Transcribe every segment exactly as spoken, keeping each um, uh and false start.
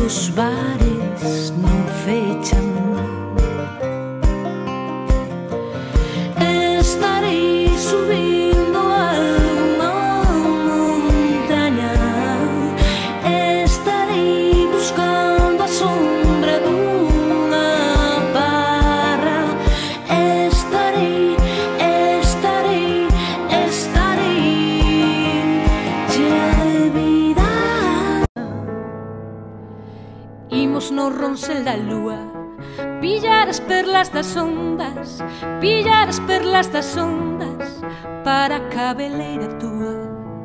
os bares non fechan. Estarei subindo alguma montaña, estarei buscando a sombra dunha barra, estarei, estarei, estarei chea de vida. Imos no ronsel da lúa, pillar as perlas das ondas, pillar as perlas das ondas para a cabeleira túa.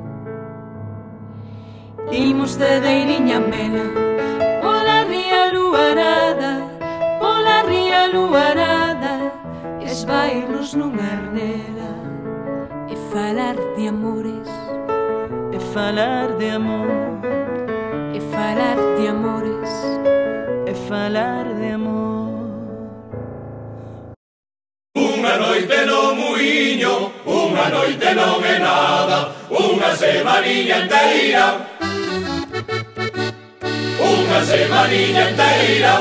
Imos de deiriña mena, pola ría luarada, pola ría luarada, esvairnos nunha arnela e falar de amores, e falar de amor, e falar de amores, e falar de amor. Unha noite no muiño, unha noite non é nada, unha semaniña enteira, unha semaniña enteira.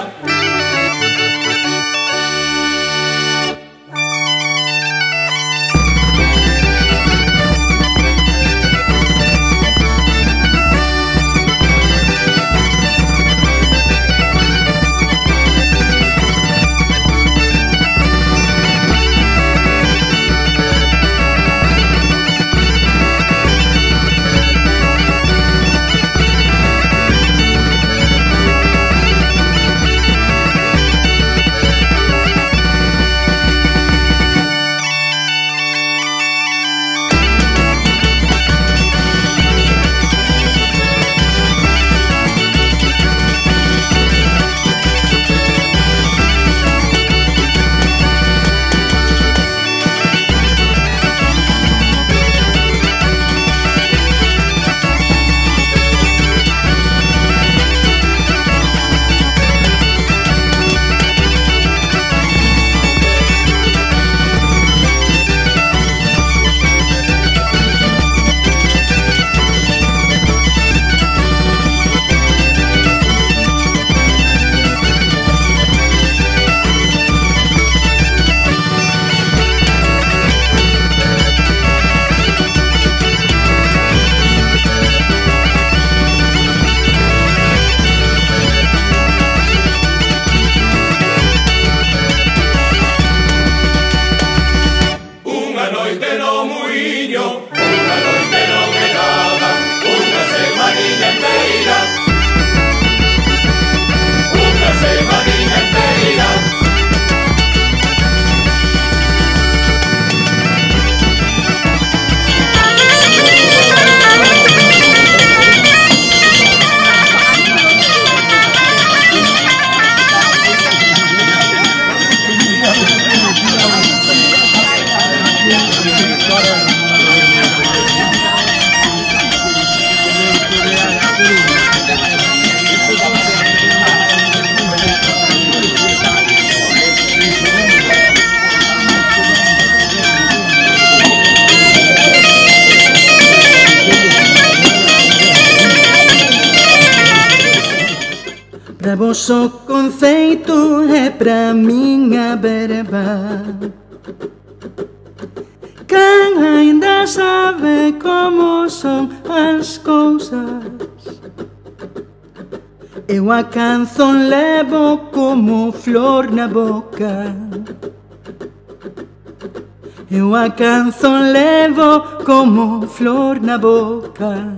Pra vos o conceito é pra min a verba. Quen ainda sabe como son as cousas, eu a canzón levo como flor na boca. Eu a canzón levo como flor na boca.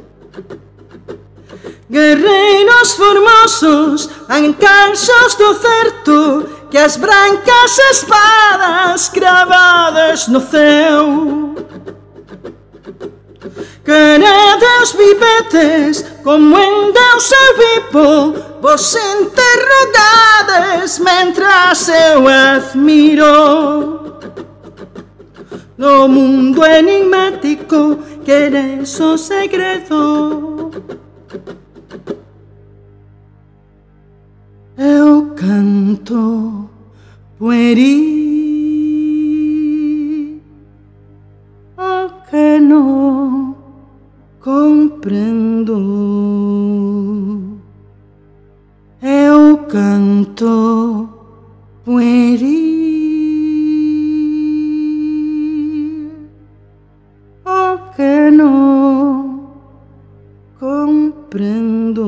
Guerreiros formosos, ancanxos do certo, que as brancas espadas cravadas no ceo. Queredes vivetes como en Deus eu vivo, vos interrogades mentras eu admiro. No mundo enigmático queres o segredo. Eu canto pueril, o que não compreendo. canto pueril o que no comprendo.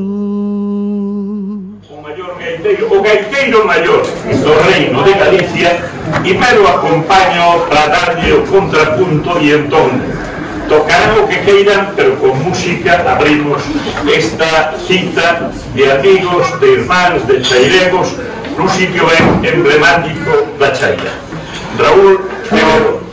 O maior gaiteiro, o gaiteiro maior do reino de Galicia, primero acompaño para darlle o contrapunto e entón tocarán o que queiran, pero con música abrimos esta cita de amigos, de irmáns, de chairegos, nun sitio ben emblemático da Chaira. Raúl Teodoro.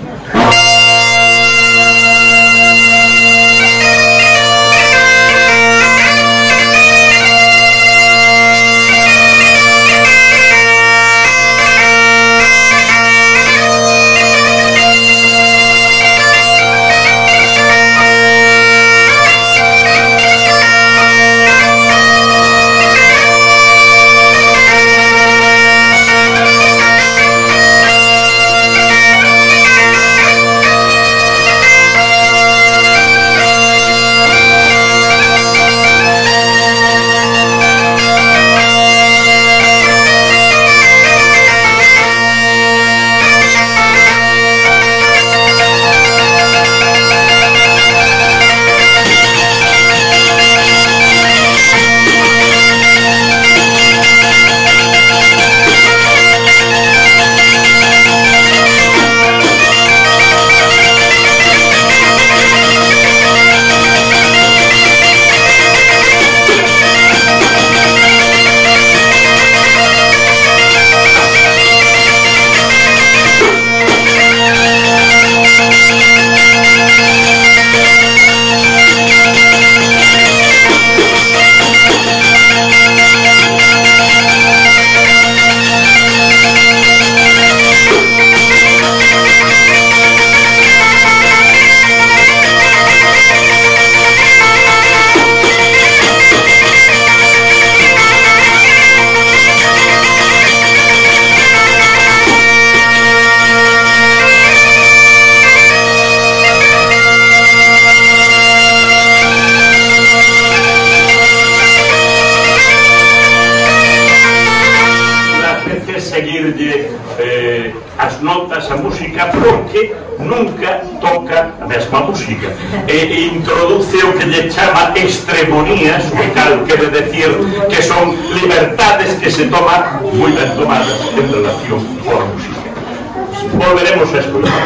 Eh, as notas, a música, porque nunca toca a mesma música e, e introduce o que lle chama extremonías, o cal quere decir que son libertades que se toman moi ben tomadas en relación coa música. Volveremos a escuchar.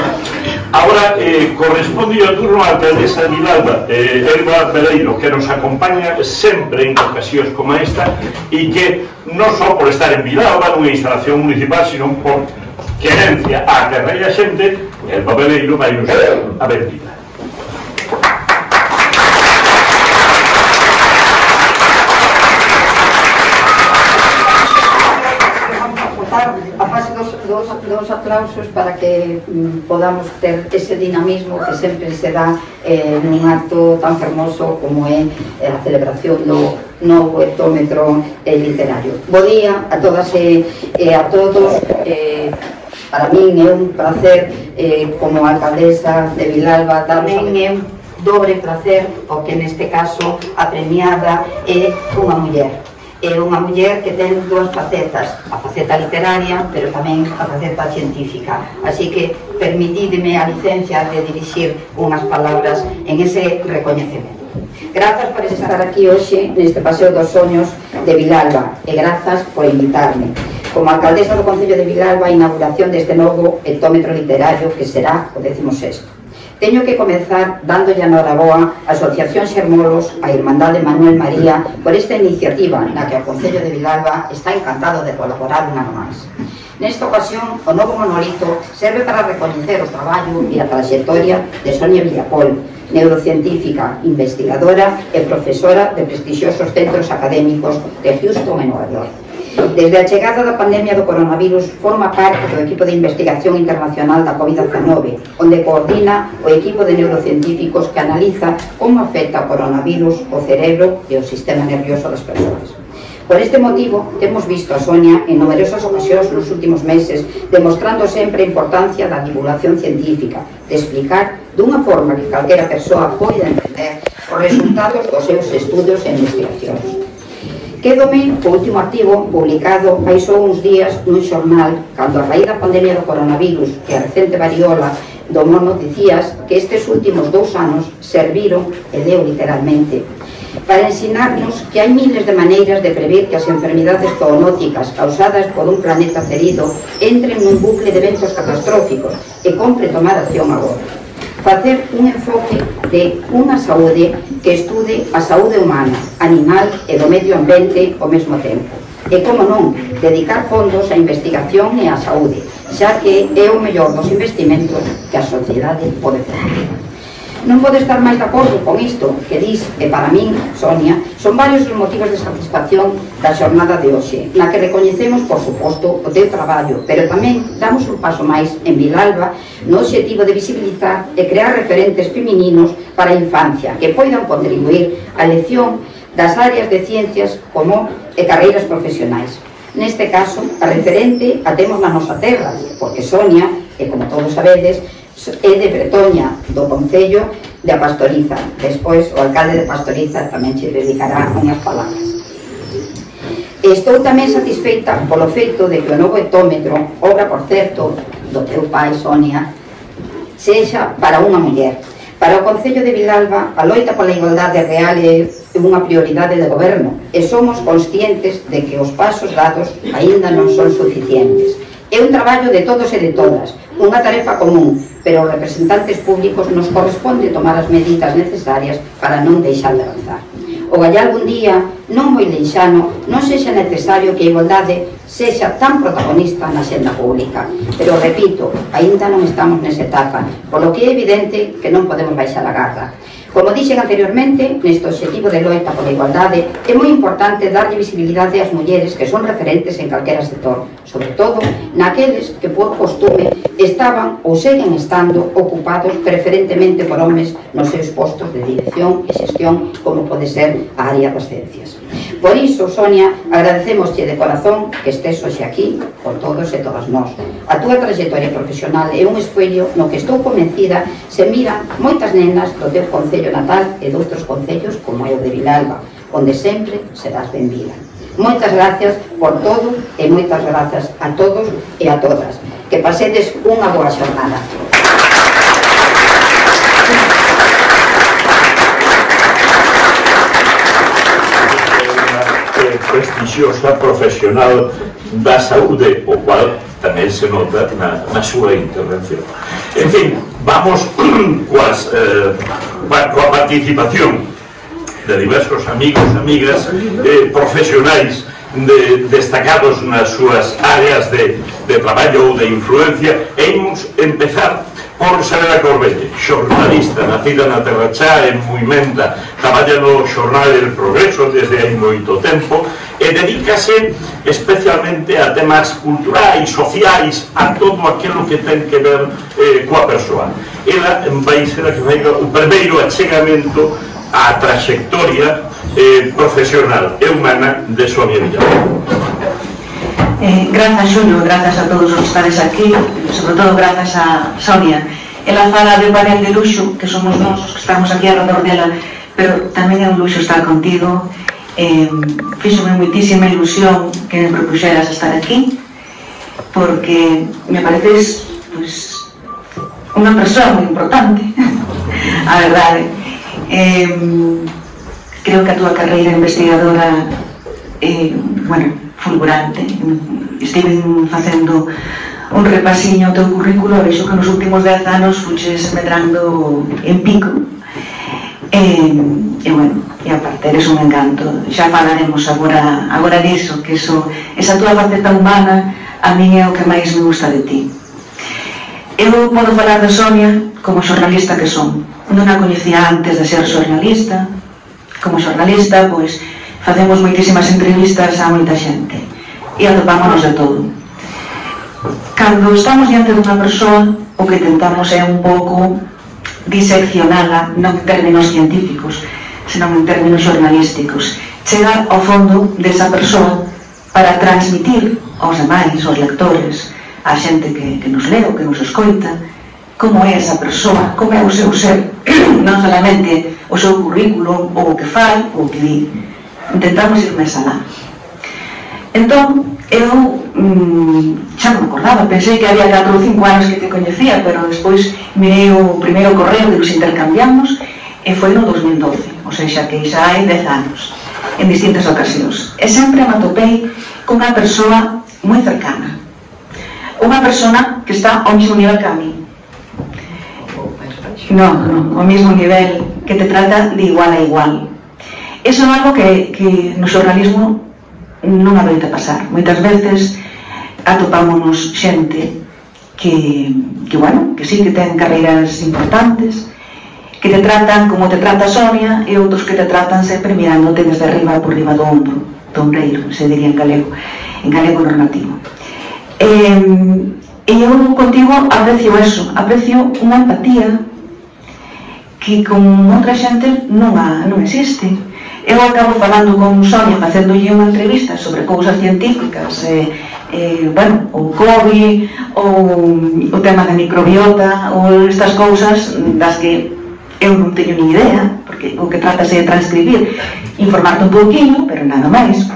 Ahora eh, corresponde o turno á alcaldesa de Vilalba, eh, Elba Pereiro, que nos acompaña sempre en ocasións como esta e que non só por estar en Vilalba nunha instalación municipal, sino por querencia a terra e a xente, Elba Pereiro vai nos a benvida. A fase dos, dos, dos aplausos para que mm, podamos ter ese dinamismo que sempre se dá eh, nun acto tan fermoso como é eh, a celebración do novo hectómetro eh, literario. Bo día a todas e eh, a todos. Eh, para min é un placer eh, como alcaldesa de Vilalba, tamén é un dobre placer porque neste caso a premiada é unha muller. É unha muller que ten dúas facetas, a faceta literaria, pero tamén a faceta científica. Así que permitideme a licencia de dirixir unhas palabras en ese recoñecemento. Grazas por estar aquí hoxe neste Paseo dos Soños de Vilalba e grazas por invitarme. Como alcaldesa do Concello de Vilalba, a inauguración deste novo hectómetro literario que será o décimo sexto. Teño que comezar dándolle a noraboa a Asociación Xermolos, a Irmandade Manuel María, por esta iniciativa na que o Concello de Vilalba está encantado de colaborar un ano máis. Nesta ocasión, o novo monolito serve para recoñecer o traballo e a trayectoria de Sonia Villapol, neurocientífica, investigadora e profesora de prestixiosos centros académicos de Houston e Nova York. Desde a chegada da pandemia do coronavirus forma parte do equipo de investigación internacional da COVID dezenove, onde coordina o equipo de neurocientíficos que analiza como afecta o coronavirus o cerebro e o sistema nervioso das persoas. Por este motivo, temos visto a Sonia en numerosas ocasións nos últimos meses demostrando sempre a importancia da divulgación científica, de explicar dunha forma que calquera persoa poida entender os resultados dos seus estudos e investigacións. Quédome o último artigo publicado hai só uns días nun xornal, cando a raíz da pandemia do coronavirus e a recente variola do mono, dicías que estes últimos dous anos serviron, e leo literalmente, para ensinarnos que hai miles de maneiras de prever que as enfermidades zoonóticas causadas por un planeta ferido entren nun bucle de eventos catastróficos e compre tomar acción agora. Facer un enfoque de unha saúde que estude a saúde humana, animal e do medio ambiente ao mesmo tempo. E, como non, dedicar fondos á investigación e á saúde, xa que é o mellor dos investimentos que a sociedade pode facer. Non pode estar máis de acordo con isto que dis, e para min, Sonia, son varios os motivos de satisfacción da xornada de hoxe, na que recoñecemos, por suposto, o teu traballo, pero tamén damos un paso máis en Vilalba no obxectivo de visibilizar e crear referentes femininos para a infancia que poidan contribuir á elección das áreas de ciencias como e carreiras profesionais. Neste caso, a referente a temos na nosa terra, porque Sonia, e como todos sabedes, é de Bretoña, do Concello de A Pastoriza. Despois, o alcalde de Pastoriza tamén che dedicará unhas palabras. Estou tamén satisfeita polo feito de que o novo etómetro, obra, por certo, do teu pai, Sonia, sexa para unha muller. Para o Concello de Vilalba, a loita pola igualdade real é unha prioridade de goberno e somos conscientes de que os pasos dados aínda non son suficientes. É un traballo de todos e de todas, unha tarefa común, pero aos representantes públicos nos corresponde tomar as medidas necesarias para non deixar de avanzar. O gallá algún día, non moi leixano, non sexa necesario que a igualdade sexa tan protagonista na xenda pública. Pero, repito, aínda non estamos nesa etapa, polo que é evidente que non podemos baixar a garra. Como dixen anteriormente, neste obxectivo de loita pola igualdade, é moi importante darlle visibilidade ás mulleres que son referentes en calquera sector, sobre todo naqueles que por costume estaban ou seguen estando ocupados preferentemente por homes nos seus postos de dirección e xestión, como pode ser a área das ciencias. Por iso, Sonia, agradecemosche de corazón que estés hoxe aquí por todos e todas nós. A túa trayectoria profesional é un espello no que estou convencida se miran moitas nenas do teu concello natal e doutros concellos como é o de Vilalba, onde sempre serás benvida. Moitas gracias por todo e moitas gracias a todos e a todas. Que pasedes unha boa xornada. Prestigiosa profesional da saúde, o cual tamén se nota na, na súa intervención. En fin, vamos coas, eh, coa participación de diversos amigos, amigas, eh, profesionais de, destacados nas súas áreas de, de traballo ou de influencia. E imos empezar por Xanela Corbelle, xornalista, nacida na Terra Chá, en Muimenta, traballa no xornal El Progreso desde hai moito tempo e dedícase especialmente a temas culturais, sociais, a todo aquilo que ten que ver eh, coa persoa. Ela vai ser a que vai o primeiro achegamento á trayectoria eh, profesional e humana de Sonia Vilalba. Eh, grazas, Xulio, grazas a todos os que estades aquí, sobre todo grazas a Sonia. Ela fala de un panel de luxo, que somos nós os que estamos aquí alrededor dela, pero tamén é un luxo estar contigo. Eh, fíxome moitísima ilusión que me propuxeras estar aquí, porque me pareces pues, unha persoa moi importante, a verdade. Eh, creo que a túa carreira investigadora eh, bueno, fulgurante. Estive facendo un repasiño ao teu currículo, vexo que nos últimos dez anos fuches medrando en pico e, e bueno, e aparte eres un encanto. Xa falaremos agora, agora diso, que eso, esa túa faceta humana a min é o que máis me gusta de ti. Eu podo falar de Sonia como xornalista que son. Non a coñecía antes de ser xornalista. Como xornalista, pois, facemos moitísimas entrevistas a moita xente e atopámonos de todo. Cando estamos diante dunha persoa, o que tentamos é un pouco diseccionala, non en términos científicos, senón en términos xornalísticos. Chegar ao fondo desa persoa para transmitir aos demais, aos lectores, a xente que, que nos leo, que nos escoita, como é esa persoa, como é o seu ser, non solamente o seu currículum, ou o que fai, ou o que di. intentamos ir máis alá. Entón, eu mmm, xa non me acordaba, pensei que había catro ou cinco anos que te coñecía, pero despois mirei o primeiro correo que nos intercambiamos e foi no dos mil doce, ou seja, que xa hai dez anos, en distintas ocasións. E sempre me atopei con unha persoa moi cercana, unha persona que está ao mesmo nivel que a mí. Non, non, ao mesmo nivel, que te trata de igual a igual. Eso é algo que, que no xornalismo non adoita pasar. Moitas veces atopámonos xente que, que, bueno, que sí que ten carreiras importantes, que te tratan como te trata Sonia, e outros que te tratan sempre mirándote desde arriba por riba do ombro, do ombreiro, se diría en galego, en galego normativo. E eu contigo aprecio eso, aprecio unha empatía que con outra xente non, a, non existe. Eu acabo falando con Sonia, facéndolle unha entrevista sobre cousas científicas, eh, eh, bueno, o COVID, ou o tema da microbiota, ou estas cousas das que eu non teño ni idea, porque o que tratase de transcribir, informarte un pouquinho, pero nada máis.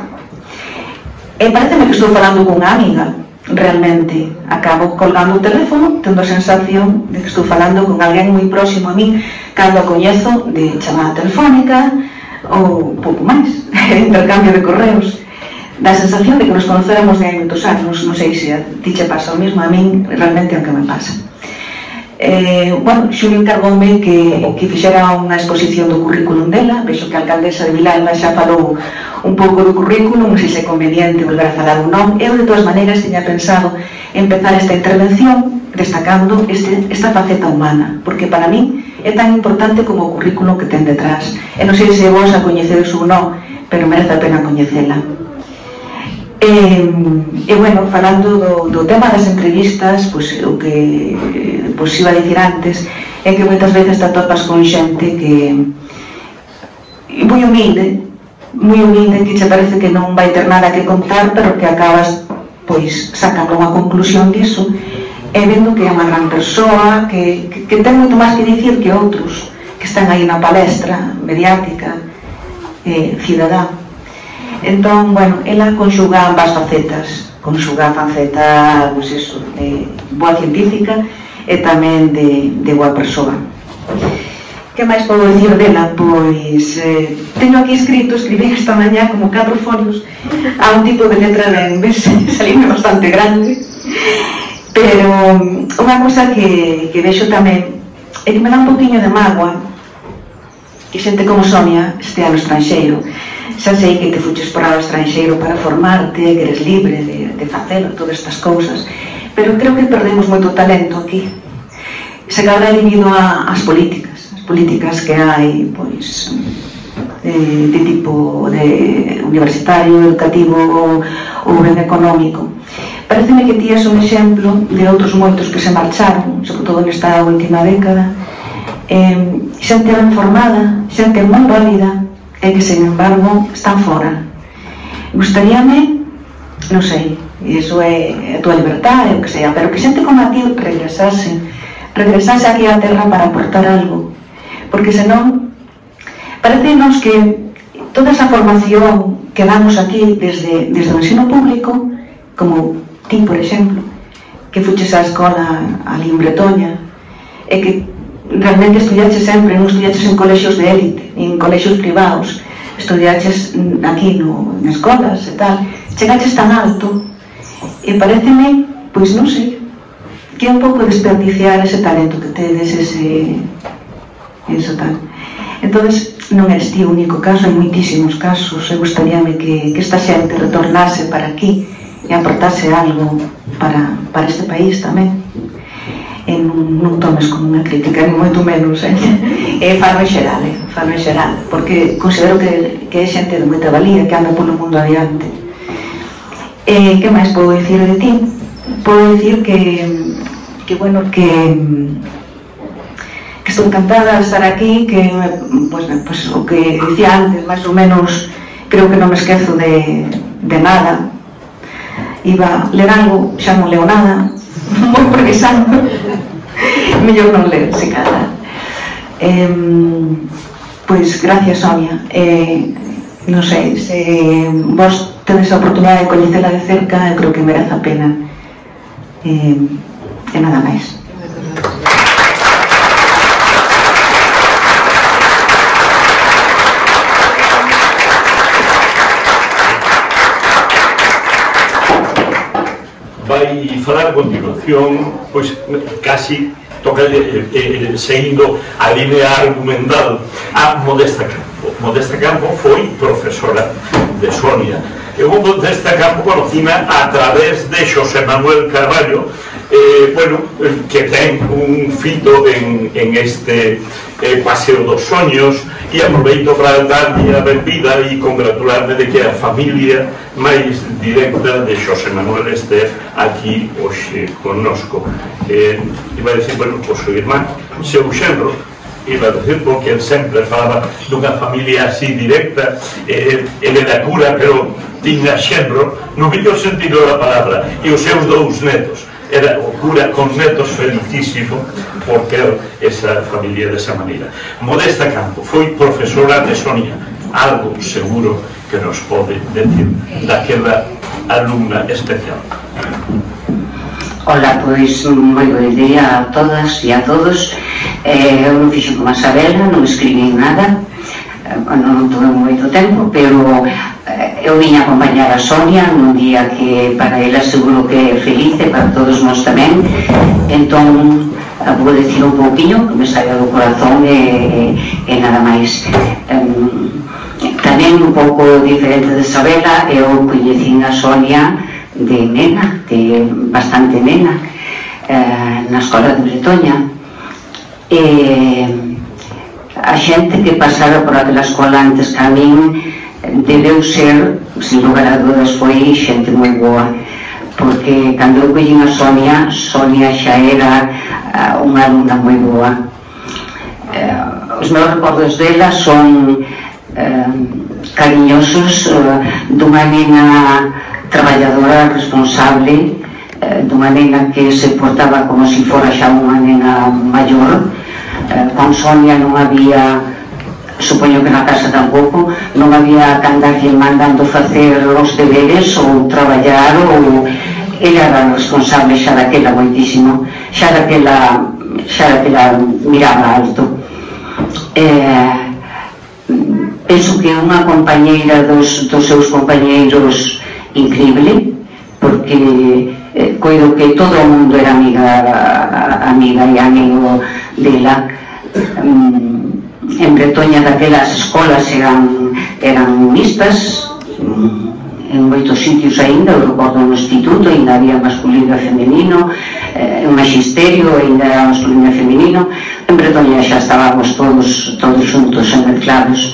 E pareceme que estou falando con unha amiga, realmente. Acabo colgando o teléfono, tendo a sensación de que estou falando con alguén moi próximo a mí, cando a coñezo de chamada telefónica, ou pouco máis, intercambio de correos. Da sensación de que nos conocéramos de hai moitos anos, non sei se a ti che pasa o mesmo, a min realmente é o que me pasa. Eh, bueno, Xulio encargoume que, que fixera unha exposición do currículum dela. Vexo que a alcaldesa de Vilalba xa falou un pouco do currículum, non sei se é conveniente volver a falar ou non. Eu, de todas maneiras, tiña pensado empezar esta intervención destacando este, esta faceta humana, porque para mí é tan importante como o currículo que ten detrás. E non sei se vos a coñecedes ou non, pero merece a pena coñecela. E, e bueno, falando do, do tema das entrevistas, pois, o que pois, iba a dicir antes é que moitas veces te atopas con xente que moi humilde, moi humilde, que che parece que non vai ter nada que contar, pero que acabas pois sacando unha conclusión diso e vendo que é unha gran persoa, que, que, que ten moito máis que dicir que outros que están aí na palestra mediática, eh, cidadá. Entón, bueno, ela conxuga ambas facetas, conxuga a faceta, pois eso, de boa científica e tamén de, de boa persoa. Que máis podo dicir dela? Pois, eh, teño aquí escrito, escribí esta mañá como catro folios a un tipo de letra ben, ves, salíme bastante grande. Pero unha cosa que, que vexo tamén é que me dá un poquinho de mágoa que xente como Sonia estea no estranxeiro. Xa sei que te fuches para o estranxeiro para formarte, que eres libre de, de facelo, todas estas cousas, pero creo que perdemos moito talento aquí. Se cadra debido ás políticas, as políticas que hai, pois, de, de tipo de universitario, educativo ou, ou ben económico. Pareceme que ti és un exemplo de outros moitos que se marcharon, sobre todo nesta última década, eh, xente ben formada, xente moi válida, e que, sen embargo, están fora. Gustaríame, non sei, iso é a tua libertad, o que sea, pero que xente como a ti regresase, regresase aquí á terra para aportar algo, porque senón, parecenos que toda esa formación que damos aquí desde, desde o ensino público, como ti, por exemplo, que fuches á escola ali en Bretoña, e que realmente estudiaches sempre, non estudiaches en colexios de élite, en colexios privados, estudiaches aquí no, en escolas e tal, chegaches tan alto, e pareceme, pois non sei, que é un pouco desperdiciar ese talento que tedes, ese, eso tal. Entonces, non és ti o único caso, hai moitísimos casos, e gustaríame que, que esta xente retornase para aquí e aportase algo para, para este país tamén. E non, non tomes como unha crítica, ni moito menos, eh? E falo en xeral, eh? Falo en xeral, porque considero que, que é xente de moita valía, que anda polo mundo adiante. E que máis podo dicir de ti? Podo dicir que, que bueno, que, que estou encantada de estar aquí, que, pues, pues, o que dicía antes, máis ou menos, creo que non me esquezo de, de nada. Iba a ler algo, xa non leo nada, moi previsando, mellor non ler, se cada. Eh, pois, gracias, Sonia. Eh, non sei, se vos tedes a oportunidade de coñecela de cerca, creo que merece a pena. E, e nada máis. Vai falar a continuación, pois casi toca eh, eh, seguindo a línea argumental a Modesta Campo. Modesta Campo foi profesora de Sonia. Eu Modesta Campo conocina a través de Xosé Manuel Carballo, eh, bueno, que ten un fito en, en este eh, Paseo dos Soños, e aproveito para darlle a benvida e congratularme de que a familia máis directa de Xosé Manuel este aquí hoxe connosco. Eh, iba a decir, bueno, o seu irmán, seu xenro, iba a decir, porque ele sempre falaba dunha familia así directa, eh, ele era cura, pero tiña xenro, no mellor sentido da palabra, e os seus dous netos. Era o cura con netos felicísimo por ter esa familia desa maneira. Modesta Campo foi profesora de Sonia, algo seguro que nos pode decir daquela alumna especial. Ola, pois moi bo día a todas e a todos. eh, eu non fixo como a Sabela, non escribí nada, non tuve moito tempo, pero eu vim acompañar a Sonia nun día que para ela seguro que é feliz e para todos nós tamén. Entón vou decir un pouquinho que me saia do corazón e, e nada máis. um, tamén un pouco diferente de Sabela, eu coñecín a Sonia de nena, de bastante nena, eh, na escola de Bretoña, e a xente que pasara por aquela escola antes que a min debeu ser, sin lugar a dudas, foi xente moi boa, porque cando eu collín a Sonia, Sonia xa era uh, unha alumna moi boa. Uh, os meus recordos dela son uh, cariñosos, uh, dunha nena traballadora, responsable, uh, dunha nena que se portaba como se fora xa unha nena maior. Uh, con Sonia non había, supoño que na casa tampouco, non había que andarlle mandando facer os deberes ou traballar, ou ela era responsable xa daquela moitísimo, xa daquela xa daquela miraba alto. Eh, penso que unha compañeira dos, dos seus compañeiros increíble, porque eh, coido que todo o mundo era amiga, amiga e amigo dela. um, En Bretoña daquelas escolas eran, eran mixtas, en moitos sitios aínda, eu recordo no instituto, aínda había masculino e femenino, en magisterio aínda era masculino e femenino. En Bretoña xa estábamos todos, todos xuntos e mezclados.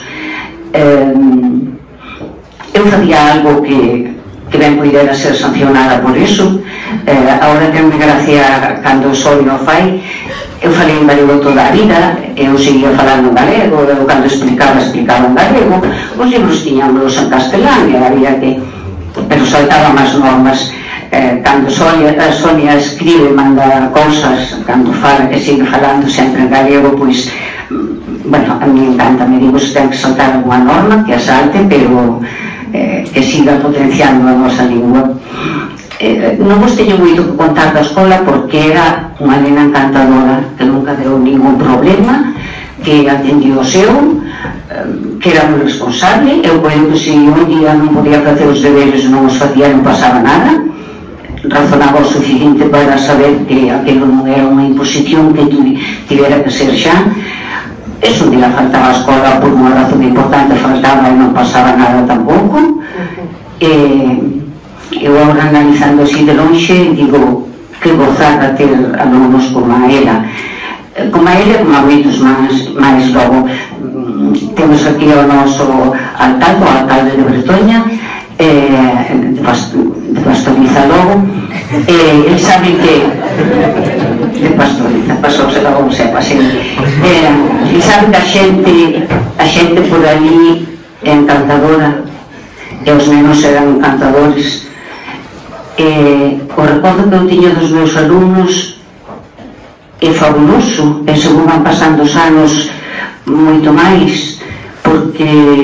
Eu facía algo que, que ben poidera ser sancionada por iso. Agora que me gracia cando Sonia o fai. Eu falei en galego toda a vida, eu seguía falando en galego, eu cando explicaba, explicaba en galego, os libros tiñamos en castelán, e había que... pero saltaban as normas. Eh, cando Sonia, Sonia escribe, manda cousas, cando fala, que sigue falando sempre en galego, pois, bueno, a mí encanta, me digo, se ten que saltar alguna norma, que a salte, pero eh, que siga potenciando a nosa lingua. Eh, non vos teño moito que contar da escola, porque era unha nena encantadora, que nunca deu ningún problema, que atendió o seu, que era moi responsable. Eu creo que se un día non podía facer os deberes, non os facía, non pasaba nada, razonaba o suficiente para saber que aquilo non era unha imposición que tivera que ser xa. Eso un día faltaba a escola por unha razón importante, faltaba e non pasaba nada tampouco. E eu agora, analizando así de lonxe, digo que gozada ter alumnos como a ela, como a ela, como a moitos máis, máis logo. Temos aquí o noso alcalde, o alcalde de Bretoña, de Pastoriza logo, e ele sabe que de Pastoriza, pasouse logo, sepa, así, ele sabe que a xente a xente por ali é encantadora, e os nenos eran encantadores. Eh, o recordo que eu tiño dos meus alumnos é fabuloso, e según van pasando os anos moito máis, porque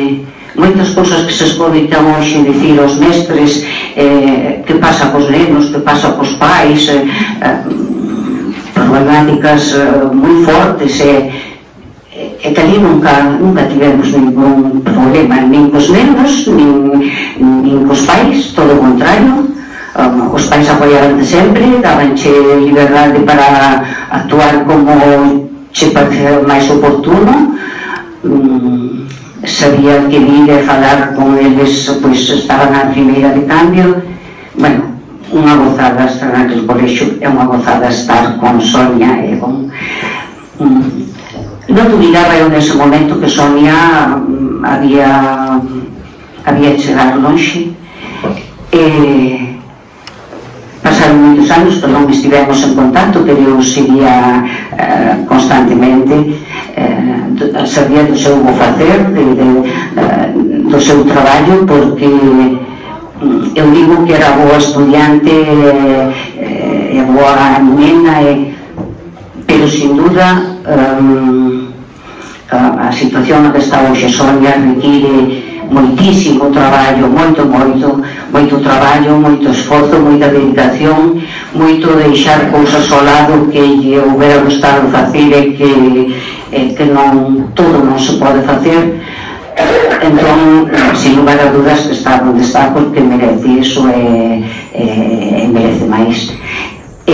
moitas cousas que se escoitan hoxe dicir aos mestres, eh, que pasa cos nenos, que pasa cos pais, eh, eh, problemáticas eh, moi fortes, e eh, eh, que ali nunca, nunca tivemos ningún problema, nin cos nenos, nin, nin cos pais, todo o contrario. Um, os pais apoiaban sempre, dabanche liberdade para actuar como che parecía máis oportuno. um, sabía que vir e falar con eles, pois estaban na primeira de cambio. Bueno, unha gozada estar naquele colexio, é unha gozada estar con Sonia e con... Um, non dubidaba eu nese momento que Sonia um, había había chegado longe. E pasaron moitos anos que non estivemos en contacto, pero eu seguía uh, constantemente, uh, sabía do seu bo facer, de, de, uh, do seu traballo, porque um, eu digo que era boa estudiante e uh, boa nena, e, pero sin duda um, a, a situación na que está hoxe Sonia require moitísimo traballo, moito, moito, moito traballo, moito esforzo, moita dedicación, moito deixar cousas ao lado que lle houbera gustado facer e que, e que non, todo non se pode facer. Entón, sin lugar a dudas, que está onde está porque merece iso e, e, e merece máis. E,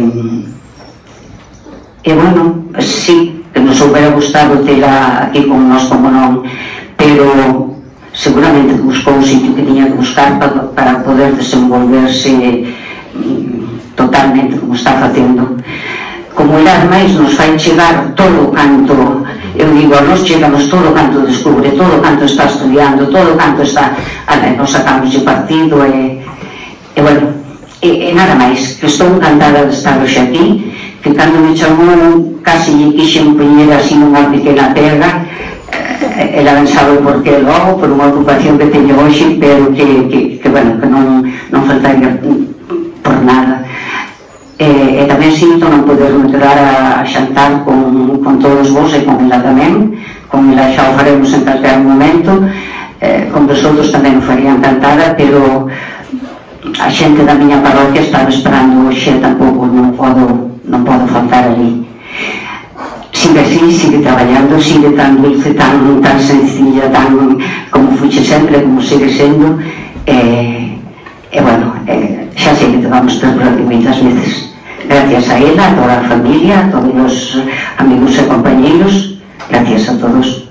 e bueno, sí, que nos houbera gustado tela aquí con nós, como non, pero seguramente buscou un sitio que tiña que buscar para, para poder desenvolverse mm, totalmente como está facendo. Como el máis nos fai chegar todo o canto, eu digo, a nos chegamos todo o canto descubre, todo o canto está estudiando, todo o canto está, ala, nos sacamos de partido e, e bueno, e, e nada máis, que estou encantada de estar hoxe aquí, que cando me chamou casi lle quixen poñer así unha pequena pega. Ela ben sabe por que logo, por unha ocupación que teño hoxe, pero que, que, que, bueno, que non, non faltaría por nada. E, e tamén sinto non poderme quedar a, a xantar con, con todos vos e con ela tamén, con ela xa o faremos en calquer momento, eh, con vosotros tamén o faría encantada, pero a xente da miña parroquia estaba esperando hoxe, tampouco non podo, non podo faltar ali. Sigue así, sigue traballando, sigue tan dulce, tan, tan sencilla, tan como fuche sempre, como sigue sendo, e, e bueno, e, xa sei que te vamos ter por aquí moitas veces. Gracias a ela, a toda a familia, a todos os amigos e compañeros, gracias a todos.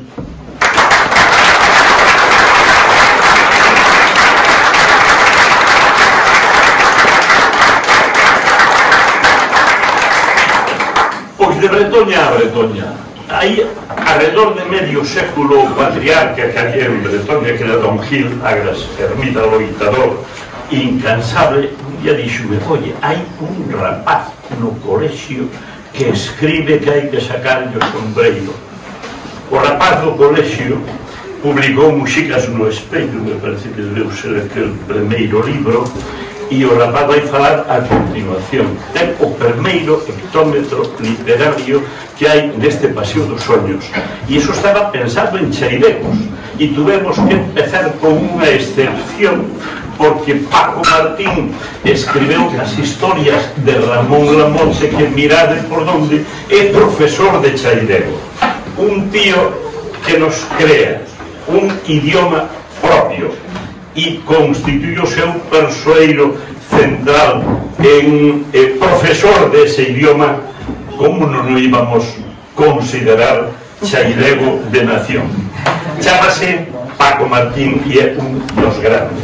De Bretoña a Bretoña, hai alrededor de medio século o patriarca que había en Bretoña, que era Don Gil Agras, ermita loitador incansable, un día dixome, oye, hai un rapaz no colexio que escribe que hai que sacarlle o sombreiro. O rapaz do colexio publicou Muxicas no Espello, me parece que debeu ser aquel primeiro libro, e o rapaz vai falar a continuación. Ten o primeiro hectómetro literario que hai neste Paseo dos Soños, e iso estaba pensado en cheiregos, e tuvemos que empezar con unha excepción, porque Paco Martín escribeu as historias de Ramón Lamonte, que mirade por donde é profesor de chairego, un tío que nos crea un idioma propio e constituye o seu persoeiro central en eh, profesor dese idioma. Como non o íbamos considerar chairego de nación? Chámase Paco Martín e é un dos grandes.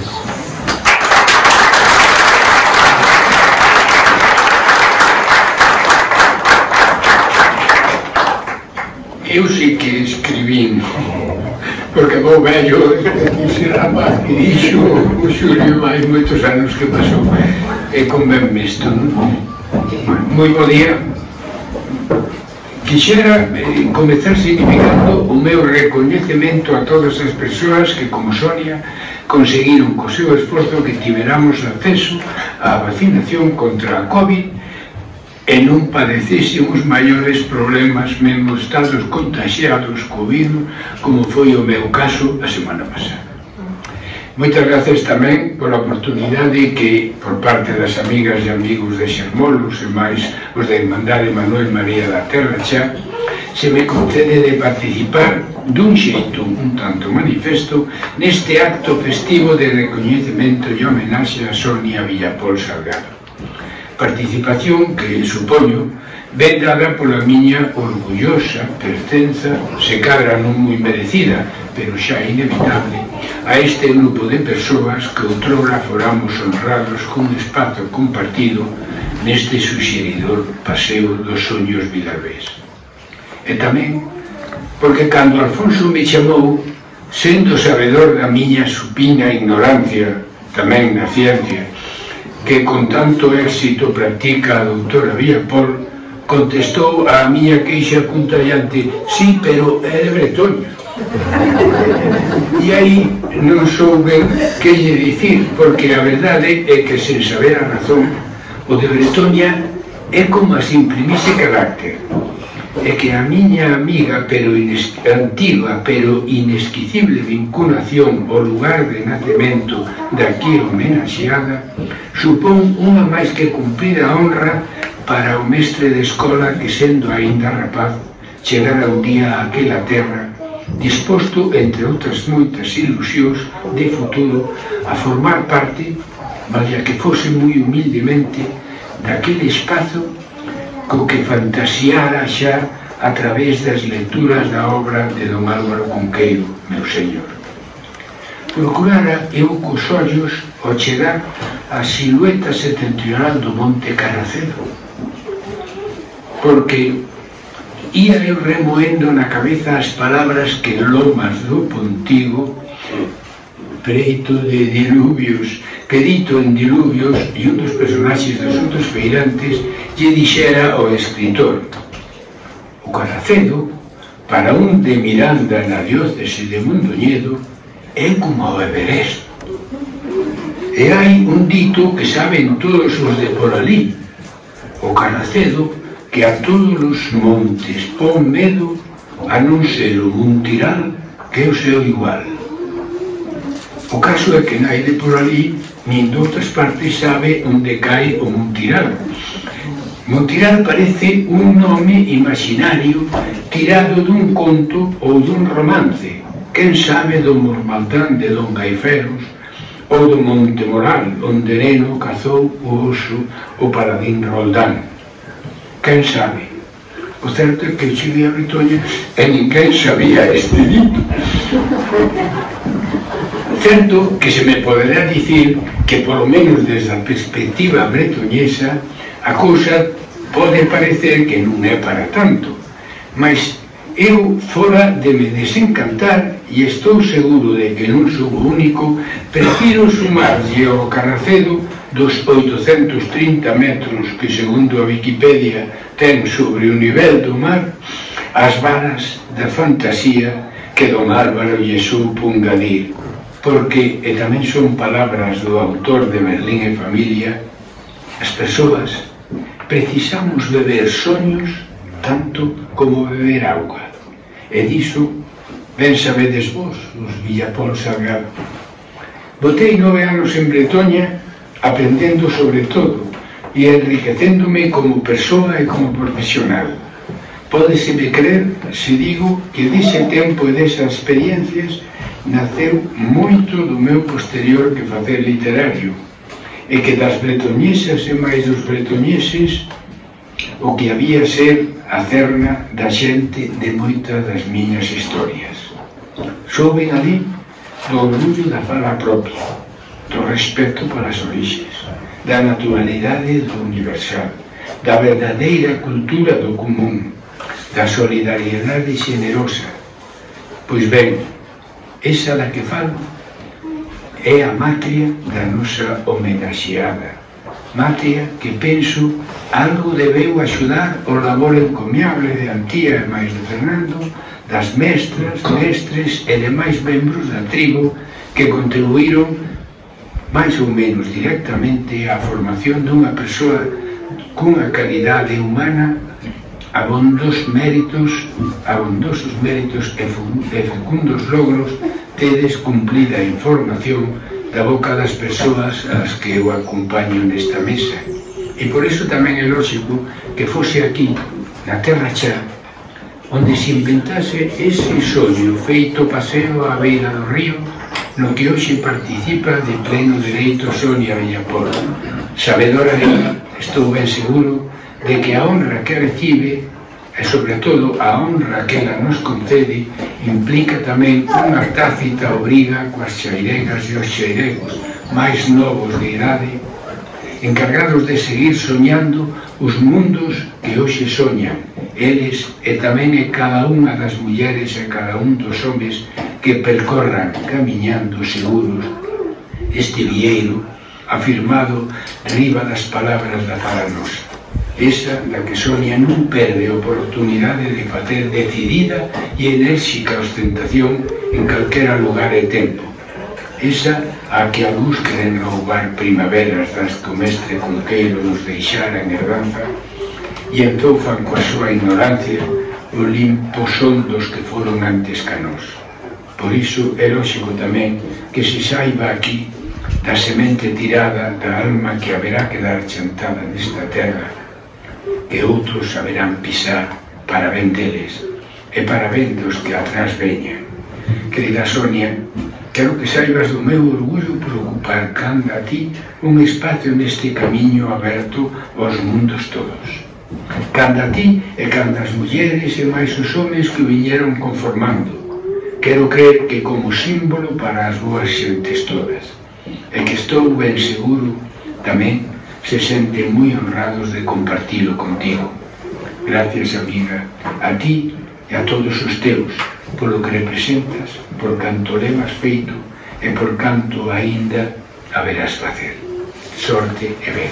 Eu sí que escribín, porque vou vello, ese rapaz que dixo o Xulio máis moitos anos que pasou, e convenme isto, non? Moi bo día. Quixera eh, comezar significando o meu recoñecemento a todas as persoas que, como Sonia, conseguiron co seu esforzo que tiveramos acceso á vacinación contra a COVID e non padecésemos maiores problemas mesmo estados contagiados co virus, como foi o meu caso a semana pasada. Moitas gracias tamén pola oportunidade que, por parte das amigas e amigos de Xermolos e máis os da Irmandade Manuel María da Terra Xa, se me concede de participar dun xeito un tanto manifesto neste acto festivo de recoñecemento e homenaxe a Sonia Villapol Salgado. Participación que, supoño, ven dada pola miña orgullosa pertenza, se cadra non moi merecida, pero xa inevitable, a este grupo de persoas que outrora foramos honrados cun espazo compartido neste suxeridor paseo dos soños vilarvés. E tamén porque cando Alfonso me chamou, sendo sabedor da miña supina ignorancia, tamén na ciencia, que con tanto éxito practica a doutora Villapol, contestou a miña queixa cuntallante: sí, pero é de Bretoña. E aí non souben que lle dicir, porque a verdade é que, sen saber a razón, o de Bretoña é como a se imprimise carácter. É que a miña amiga, pero antiga, pero inesquicible vinculación ao lugar de nacemento daqui homenaxeada supón unha máis que cumprida honra para o mestre de escola que, sendo aínda rapaz, chegara un día a aquela terra disposto, entre outras moitas ilusións de futuro, a formar parte, vaya que fose moi humildemente, daquele espazo co que fantasiara xa a través das lecturas da obra de don Álvaro Cunqueiro, meu señor. Procurara eu cos ollos ao chegar a silueta setentrional do Monte Carracedo, porque ia eu remoendo na cabeza as palabras que en Lomas do Pontigo, preito de diluvios, que dito en diluvios, e un dos personaxes dos outros feirantes lle dixera ao escritor: o Carracedo, para un de Miranda na diócese de Mondoñedo, é como o Everest. E hai un dito que saben todos os de por ali: o Carracedo, que a todos os montes pon medo, a non ser o Montiral, que é o seu igual. O caso é que naide por ali, nin doutras partes sabe onde cae o Montiral. Montiral parece un nome imaginario tirado dun conto ou dun romance. Quen sabe do Mormaldán de Don Gaiferos ou do Monte Moral, onde Neno cazou o oso o Paladín Roldán. Quen sabe? O certo é que cheguei a Bretoña e ninguén sabía este dito. Certo que se me poderá dicir que, polo menos desde a perspectiva bretoñesa, a cousa pode parecer que non é para tanto, mas eu, fora de me desencantar, e estou seguro de que non sou o único, prefiro sumarlle ao Carracedo dos oitocentos trinta metros que, segundo a Wikipedia, ten sobre o nivel do mar, as varas da fantasía que don Álvaro lle supo engadir, porque, e tamén son palabras do autor de Merlín e Familia, as persoas precisamos beber soños tanto como beber auga, e diso ben sabedes vos, os Villapol Salgado. Botei nove anos en Bretoña aprendendo sobre todo e enriquecéndome como persoa e como profesional. Pódeseme crer se digo que dese tempo e desas experiencias naceu moito do meu posterior que facer literario, e que das bretoñesas e máis dos bretoñeses o que había ser a cerna da xente de moitas das miñas historias. Souben ali do orgullo da fala propia, do respeto polas orixes, da naturalidade do universal, da verdadeira cultura do común, da solidariedade xenerosa. Pois ben, esa da que falo é a matria da nosa homenaxeada, matria que penso algo debeu axudar o labor encomiable de Antía e máis de Fernando, das mestras, mestres e demais membros da tribo que contribuíron máis ou menos directamente á formación dunha persoa cunha calidade humana, abondos méritos, abondosos méritos e fecundos logros, tedes cumplida a información da boca das persoas ás que eu acompaño nesta mesa. E por iso tamén é lógico que fose aquí, na Terra Chá, onde se inventase ese soño feito paseo á beira do río, no que hoxe participa de pleno dereito Sonia Villapor. Sabedora de, estou ben seguro, de que a honra que recibe, e sobre todo a honra que ela nos concede, implica tamén unha tácita obriga coas xairegas e os xairegos máis novos de idade, encargados de seguir soñando os mundos que hoxe soñan eles e tamén é cada unha das mulleres e cada un dos homes que percorran camiñando seguros este vieiro afirmado riba das palabras da fala nosa, esa da que Sonia non perde a oportunidade de facer decidida e enérxica ostentación en calquera lugar e tempo, esa a que algúns queren roubar primaveras das que o mestre Cunqueiro nos deixara en herdanza e entoufan coa súa ignorancia o limpo son dos que foron antes ca nós. Por iso é lógico tamén que se saiba aquí da semente tirada da alma que haberá que dar chantada nesta terra, que outros saberán pisar para ben deles e para ben dos que atrás veñan. Querida Sonia, quero que saibas do meu orgullo por ocupar canda a ti un espacio neste camiño aberto aos mundos todos. Canda a ti e canda as mulleres e máis os homes que viñeron conformando. Quero creer que como símbolo para as boas xentes todas. E que estou ben seguro tamén se senten moi honrados de compartilo contigo. Gracias, amiga, a ti e a todos os teus, polo que representas, por canto levas feito e por canto aínda haberás facer. Sorte e ben.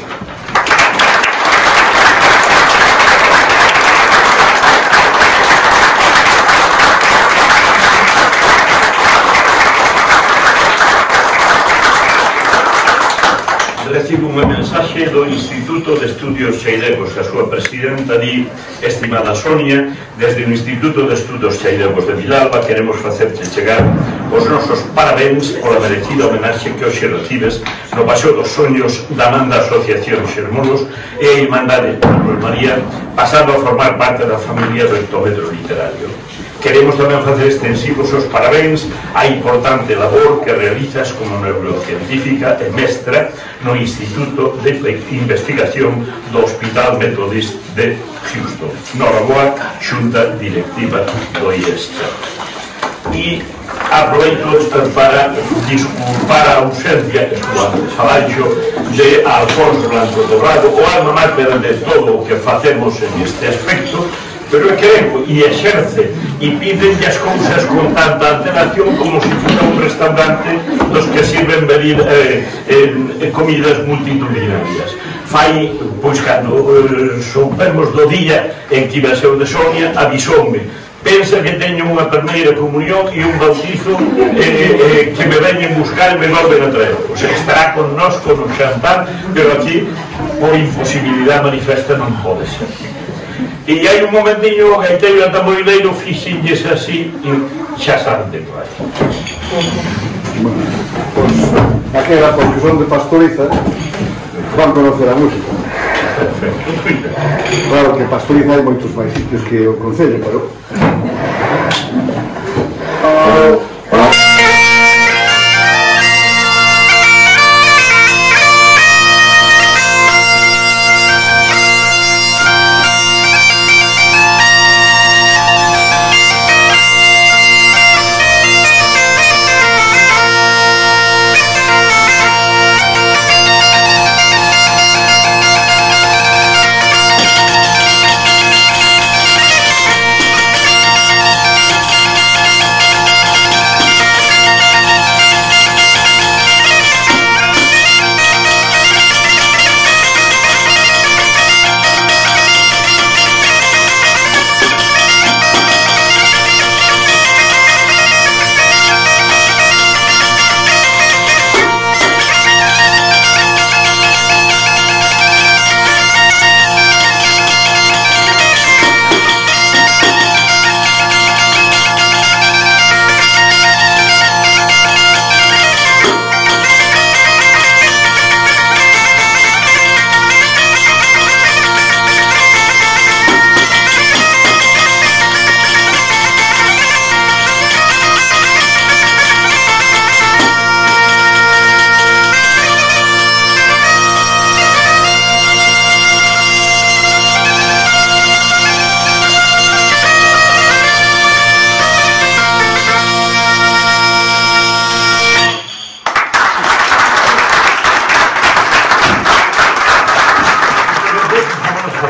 Recibo unha mensaxe do Instituto de Estudios Xairegos, a súa presidenta di: estimada Sonia, desde o Instituto de Estudios Xairegos de Vilalba queremos facerche chegar os nosos parabéns pola merecida homenaxe que hoxe recibes no Paseo dos Soños da man da Asociación Xermolos e a Irmandade Manuel María, pasando a formar parte da familia do Hectómetro Literario. Queremos tamén facer extensivos os parabéns á importante labor que realizas como neurocientífica e mestra no Instituto de Investigación do Hospital Methodist de Houston. Noraboa, xunta directiva do I E S T. E aproveito para disculpar a ausencia, antes abaixo, de Alfonso Blanco Dourado, o alma mater de todo o que facemos en este aspecto, pero é que e exerce e piden as cousas con tanta antelación como se fuera un restaurante dos que sirven venir eh, en, en comidas multitudinarias. Fai, pois, cando eh, soupemos do día en que iba a ser de Sonia, avisoume: pensa que teño unha primeira comunión e un bautizo eh, eh, que me veñen buscar e me volven a traer. O sea, estará con nós con o xantar, pero aquí, por imposibilidade manifesta, non pode ser. E hai un momentiño que teño a tamorileiro fixinlles así e xa saben de que vai. Bueno, pois, aquela porque son de Pastoriza van conocer a música. Perfecto. Claro que Pastoriza hai moitos máis sitios que o concello, pero...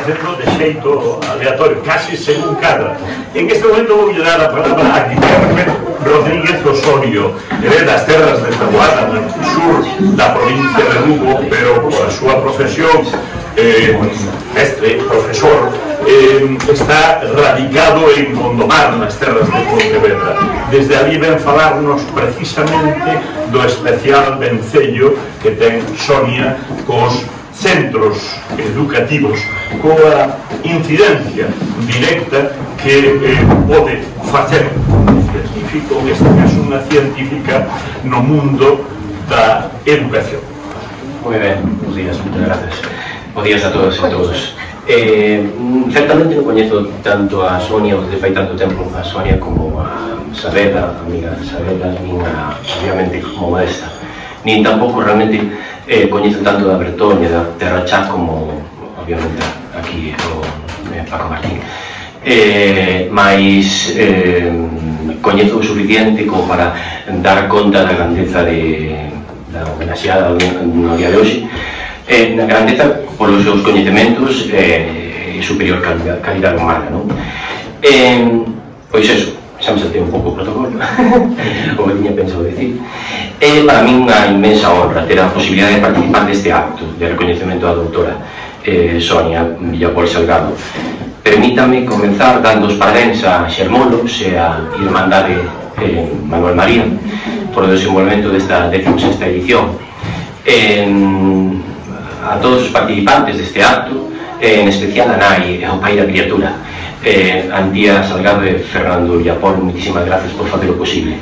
facendo de xeito aleatorio, casi según cada. En este momento vou dar a palabra a Guillermo Rodríguez Osorio, que é das terras de Taboada, no sur da provincia de Lugo, pero a súa profesión, eh, este profesor, eh, está radicado en Gondomar, nas terras de Pontevedra. Desde ali ven falarnos precisamente do especial vencello que ten Sonia cos centros educativos, coa incidencia directa que eh, pode facer un científico, en este caso unha científica, no mundo da educación. Moi ben, bons días, moitas gracias. Bons días a todos e todos. Eh, certamente non coñezo tanto a Sonia, desde fai tanto tempo a Sonia como a Sabela, a amiga Sabela, nin a, obviamente, como Modesta. Nin tampouco realmente eh, coñezo tanto da Bretoña, da Terra Chá, como, obviamente, aquí o eh, Paco Martín. Eh, mais eh, coñezo o suficiente como para dar conta da grandeza de, da homenaxeada no día de hoxe. Eh, na grandeza polos seus coñecementos e eh, superior calidade, calidade humana, non? Eh, pois eso, xa me saltei un pouco o protocolo o que tiña pensado dicir. É para min unha inmensa honra ter a posibilidade de participar deste acto de reconhecemento da doutora eh, Sonia Villapol Salgado. Permítame comenzar dando os parabéns a Xermolos e a Irmandade eh, Manuel María por o desenvolvemento desta décima sexta edición. Eh, a todos os participantes deste acto, en especial a nai e ao pai da criatura, eh, Antía Salgado e Fernando Villapol, muitísimas gracias por facer o posible.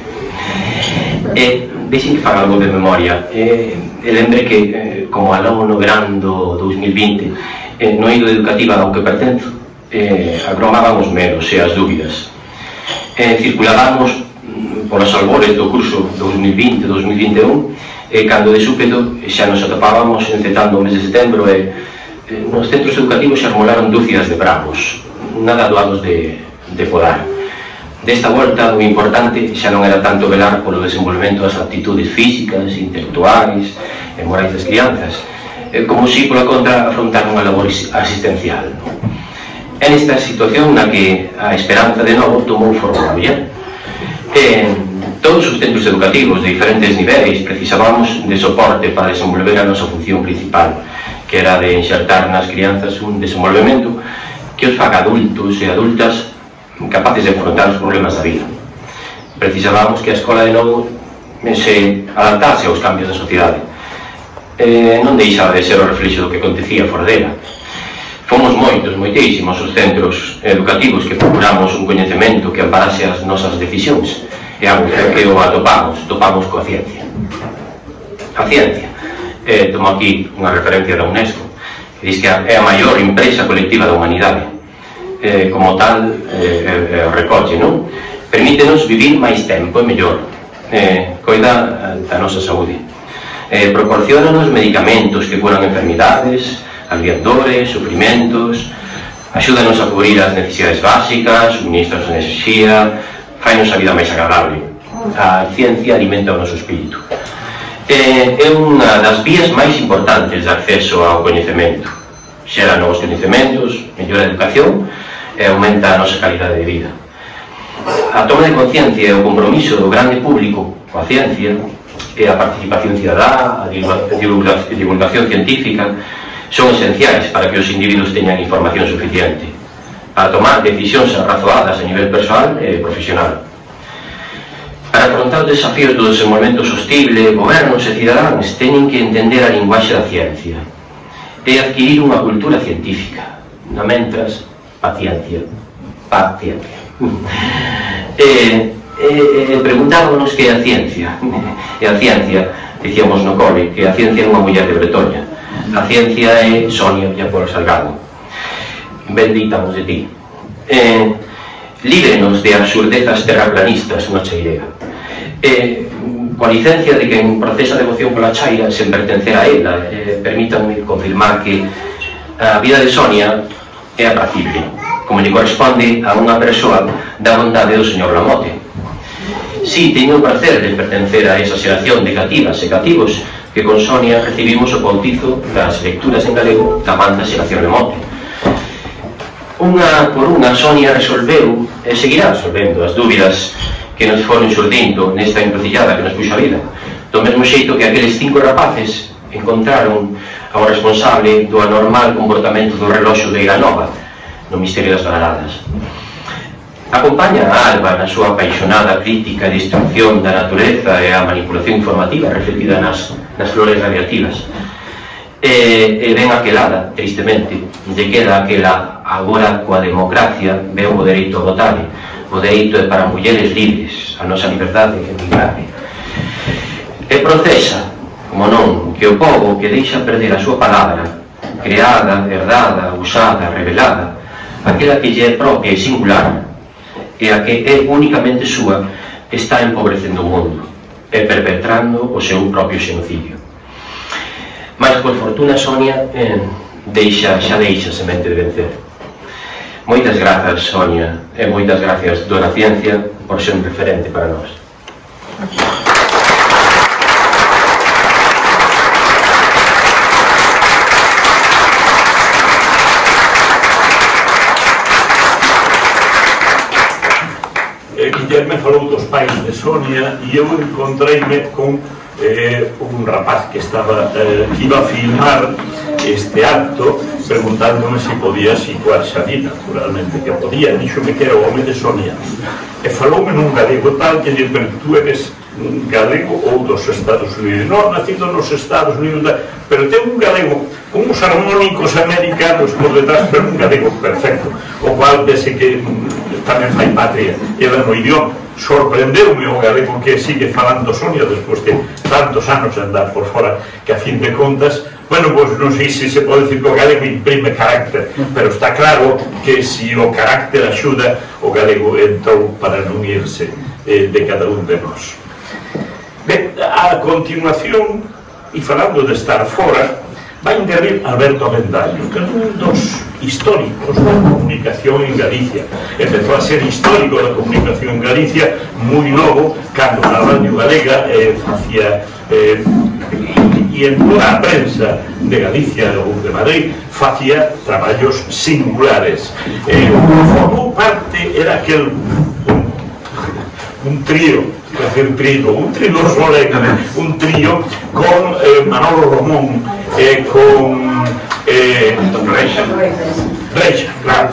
Eh, deixen que faga algo de memoria. Eh, e lembre que, eh, como alumno no verán do dous mil vinte, eh, no eido educativa ao que pertenzo, eh, agromaban os medos e as dúbidas. Eh, circulábamos polos albores do curso dous mil vinte dous mil vinte e un, e cando de súpeto xa nos atopábamos encetando o mes de setembro e eh, nos centros educativos xa armolaron dúcidas de bravos, nada doados de, de podar. Desta volta o importante xa non era tanto velar polo desenvolvemento das aptitudes físicas, intelectuais e morais das crianzas, eh, como si pola contra afrontar unha labor asistencial. É nesta situación na que a esperanza de novo tomou forma bien. Eh, Todos os centros educativos de diferentes niveis precisábamos de soporte para desenvolver a nosa función principal, que era de enxertar nas crianzas un desenvolvemento que os faga adultos e adultas capaces de enfrontar os problemas da vida. Precisábamos que a escola de novo se adaptase aos cambios da sociedade. Eh, non deixaba de ser o reflexo do que acontecía fora dela. Fomos moitos, moitísimos os centros educativos que procuramos un coñecemento que amparase as nosas decisións. E algo que o atopamos, topamos coa ciencia. A ciencia, eh, tomo aquí unha referencia da UNESCO, que diz que é a maior empresa colectiva da humanidade. Eh, como tal, eh, eh, recolle, non? Permítenos vivir máis tempo e mellor, eh, coida da nosa saúde. Eh, proporcionanos medicamentos que curan enfermidades, aliviadores, suprimentos, axúdanos a cubrir as necesidades básicas, suministros de enerxía, fainos a vida máis agradable. A ciencia alimenta o noso espírito. É unha das vías máis importantes de acceso ao coñecemento. Xera novos coñecementos, mellora a educación e aumenta a nosa calidade de vida. A toma de conciencia e o compromiso do grande público coa ciencia e a participación cidadá, a divulgación científica son esenciais para que os individuos teñan información suficiente para tomar decisións razoadas a nivel persoal e profesional. Para afrontar os desafíos do desenvolvemento sostible, gobernos e cidadáns teñen que entender a linguaxe da ciencia e adquirir unha cultura científica. Na mentras, paciencia, paciencia. E, e, e preguntábamos que é a ciencia. E a ciencia, dicíamos no cole, que a ciencia é unha muller de Bretoña. A ciencia é Sonia Villapol Salgado. Benditamos de ti. Eh, líbrenos de absurdezas terraplanistas unha cheirea. Eh, coa licencia de que en procesa de devoción pola chaira sen pertencer a ela, eh, permítanme confirmar que a vida de Sonia é apacible, como lle corresponde a unha persoa da bondade do señor Lamote. Si, teño o placer de pertencer a esa xeración de cativas e cativos que con Sonia recibimos o bautizo das lecturas en galego da banda xeración Lamote. Unha por unha, Sonia resolveu e seguirá resolvendo as dúbidas que nos foron xurdindo nesta encrucillada que nos puxo a vida, do mesmo xeito que aqueles cinco rapaces encontraron ao responsable do anormal comportamento do reloxo de Iranova no Misterio das Baladas. Acompaña a Alba na súa apaixonada crítica e destrucción da natureza e a manipulación informativa reflectida nas, nas flores radiativas. E, e ven aquelada, tristemente, de queda aquela agora coa democracia veo o dereito a votar, o dereito é para mulleres libres, a nosa liberdade é moi grave. E procesa, como non, que o povo que deixa perder a súa palabra, creada, herdada, usada, revelada, aquela que lle é propia e singular, e a que é únicamente súa, está empobrecendo o mundo e perpetrando o seu propio xenocidio. Mas, por fortuna, Sonia eh, deixa, xa deixa semente de vencer. Moitas grazas, Sonia, e moitas gracias, Dona Ciencia, por ser un referente para nós. Guillerme falou dos pais de Sonia e eu encontreime con eh, un rapaz que estaba eh, que iba a filmar este acto preguntándome se podía situar Xavi, naturalmente que podía, díxome que era o home de Sonia e faloume nun galego tal que lle pero tú eres galego ou dos Estados Unidos, non, nacido nos Estados Unidos, pero ten un galego con uns armónicos americanos por detrás, pero un galego perfecto, o cual dese que tamén fai patria ela no idioma. Sorprendeu-me o galego que sigue falando Sonia despois de tantos anos de andar por fora, que a fin de contas, bueno, pois non sei se se pode dicir que o galego imprime carácter, pero está claro que se o carácter axuda, o galego entrou para non irse eh, de cada un de nós. Ben, a continuación, e falando de estar fora, vai intervir Alberto Avendaño, que é un dos históricos da comunicación en Galicia. Empezou a ser histórico da comunicación en Galicia moi novo, cando na Radio Galega eh, facía eh, e en toda a prensa de Galicia ou de Madrid facía traballos singulares. Eh, formou parte, era aquel un, un trío, un trío, un trío solemne, un trío con eh, Manolo Romón, eh, con eh, Reixa, Reixa, claro,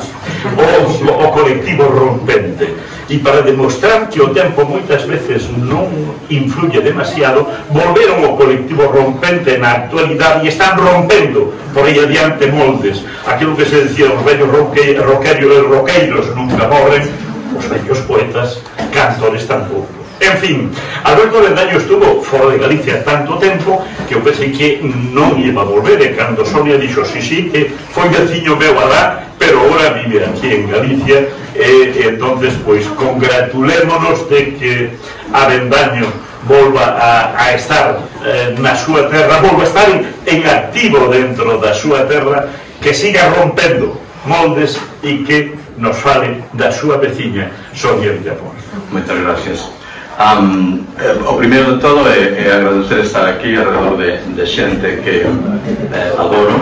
o, o colectivo Rompente. E para demostrar que o tempo moitas veces non influye demasiado, volveron o colectivo Rompente na actualidade e están rompendo por aí adiante moldes. Aquilo que se decía, os vellos roqueiros e roqueiros nunca morren, os vellos poetas cantores tampouco. En fin, Alberto Avendaño estuvo fora de Galicia tanto tempo que eu pensei que non iba a volver, e cando Sonia dixo sí, sí, que foi veciño meu alá, pero agora vive aquí en Galicia, e, e entonces, pois, congratulémonos de que Avendaño volva a, a estar eh, na súa terra, volva a estar en, en activo dentro da súa terra, que siga rompendo moldes e que nos fale da súa veciña Sonia Villapol. Moitas gracias. Um, eh, o primeiro de todo é, é agradecer estar aquí alrededor de, de xente que eh, adoro,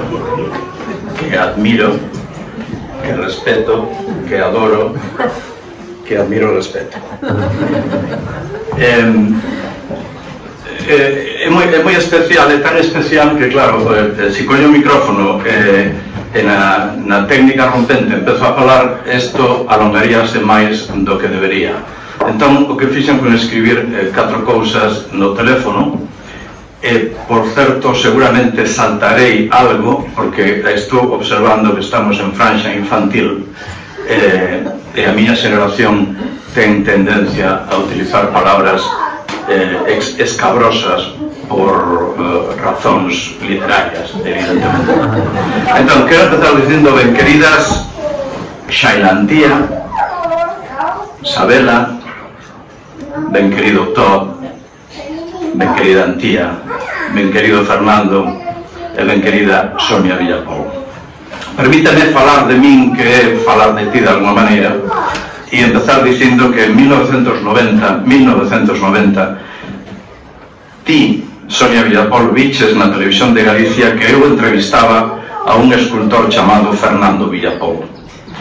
que admiro, que respeto, que adoro, que admiro e respeto. eh, eh, é, moi, é moi especial, é tan especial que, claro, eh, se coño o micrófono eh, e na, na técnica rompente empezo a falar, isto alongaríase máis do que debería. Entón, o que fixen foi escribir eh, catro cousas no teléfono e, por certo, seguramente saltarei algo porque estou observando que estamos en franxa infantil eh, e a miña xeración ten tendencia a utilizar palabras eh, ex escabrosas por eh, razóns literarias, evidentemente. Entón, quero empezar dicindo, ben queridas Xailantía, Sabela, ben querido Todd, ben querida Antía, ben querido Fernando e ben querida Sonia Villapol. Permíteme falar de min, que é falar de ti de alguma maneira, e empezar dicindo que en mil novecientos noventa ti, Sonia Villapol, viches na televisión de Galicia que eu entrevistaba a un escultor chamado Fernando Villapol.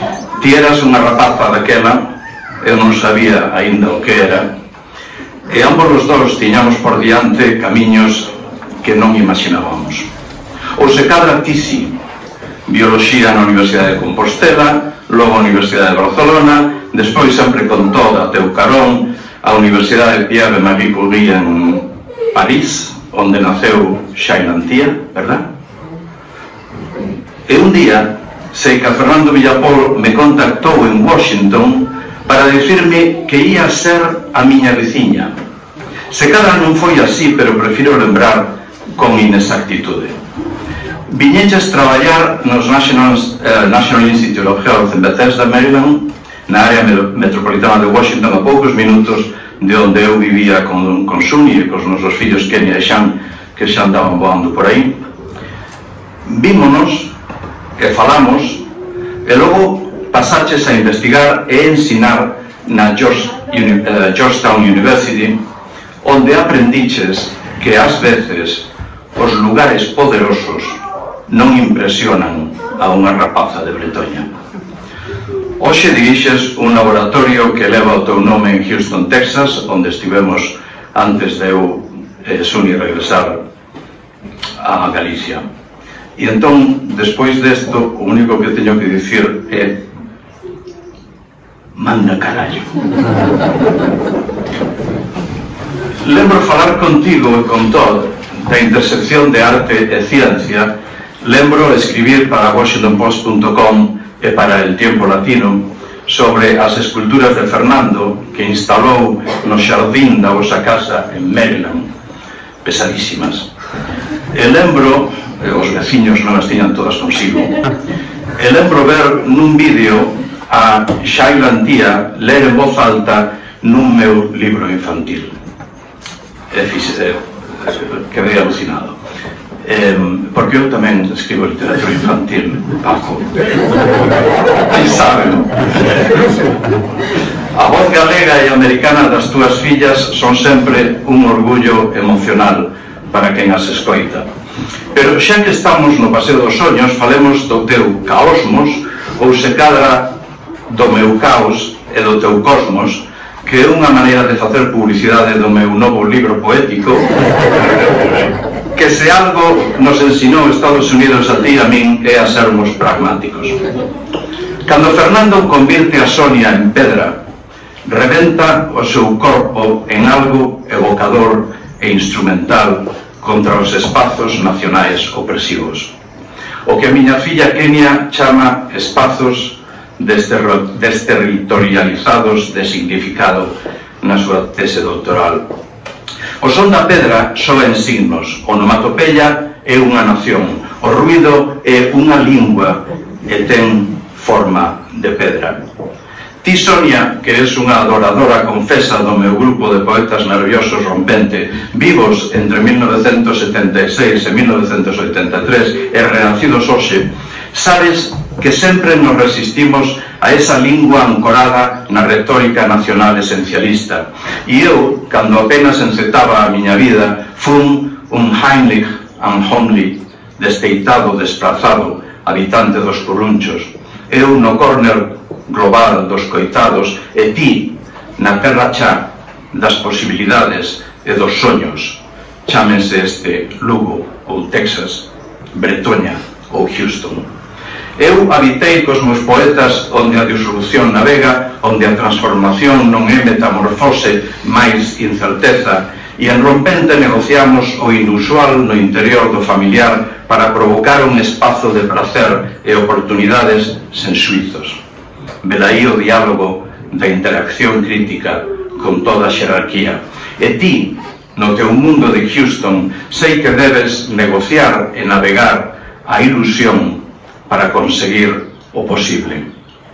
Ti eras unha rapaza daquela, eu non sabía aínda o que era, e ambos os dous tiñamos por diante camiños que non imaginábamos. Ou se cadra ti si, bioloxía na Universidade de Compostela, logo a Universidade de Barcelona, despois sempre con toda teu carón, a Universidade de Pierre Marie Curie en París, onde naceu Xailantia, verdad? E un día, sei que a Fernando Villapol me contactou en Washington para dicirme que ia ser a miña veciña. Se cadra non foi así, pero prefiro lembrar con inexactitude. Viñeches traballar nos National, uh, National Institute of Health en Bethesda, Maryland, na área metropolitana de Washington, a poucos minutos de onde eu vivía con, con Suni e cos nosos fillos Kenia e Xan, que xa andaban voando por aí. Vímonos e falamos, e logo pasaches a investigar e ensinar na George, uh, Georgetown University, onde aprendiches que ás veces os lugares poderosos non impresionan a unha rapaza de Bretoña. Hoxe dirixes un laboratorio que leva o teu nome en Houston, Texas, onde estivemos antes de eu e Suni regresar a Galicia. E entón, despois desto, o único que teño que dicir é manda carallo. Lembro falar contigo e con Todd da intersección de arte e ciencia. Lembro escribir para Washington Post punto com e para El Tiempo Latino sobre as esculturas de Fernando que instalou no xardín da vosa casa en Maryland, pesadísimas. E lembro, e os veciños non as tiñan todas consigo, e lembro ver nun vídeo a Xailantia ler en voz alta nun meu libro infantil. E fixe, eh, quedei alucinado. Eh, porque eu tamén escribo literatura infantil, Paco. Aí saben. A voz galega e americana das túas fillas son sempre un orgullo emocional para quen as escoita. Pero xa que estamos no Paseo dos Soños, falemos do teu caosmos, ou se cadra do meu caos e do teu cosmos, que é unha maneira de facer publicidade do meu novo libro poético, que se algo nos ensinou Estados Unidos a ti e a min é a sermos pragmáticos. Cando Fernando convierte a Sonia en pedra, rebenta o seu corpo en algo evocador e instrumental contra os espazos nacionais opresivos. O que a miña filla Kenia chama espazos desterritorializados de significado na súa tese doctoral. O son da pedra soa en signos, onomatopeia é unha nación, o ruido é unha lingua e ten forma de pedra. Ti, Sonia, que és unha adoradora confesa do meu grupo de poetas nerviosos rompente, vivos entre mil novecentos setenta e seis e mil novecentos oitenta e tres e renacidos hoxe, sabes que sempre nos resistimos a esa lingua ancorada na retórica nacional esencialista. E eu, cando apenas encetaba a miña vida, fun un Heinrich unhomely, desteitado, desprazado, habitante dos currunchos. Eu no córner global dos coitados e ti na terra xa das posibilidades e dos soños, chámense este Lugo ou Texas, Bretoña ou Houston. Eu habitei cos meus poetas onde a disolución navega, onde a transformación non é metamorfose, máis incerteza, e en rompente negociamos o inusual no interior do familiar para provocar un espazo de placer e oportunidades sen suizos. Velaí o diálogo da interacción crítica con toda a xerarquía. E ti, no teu mundo de Houston, sei que debes negociar e navegar a ilusión para conseguir o posible.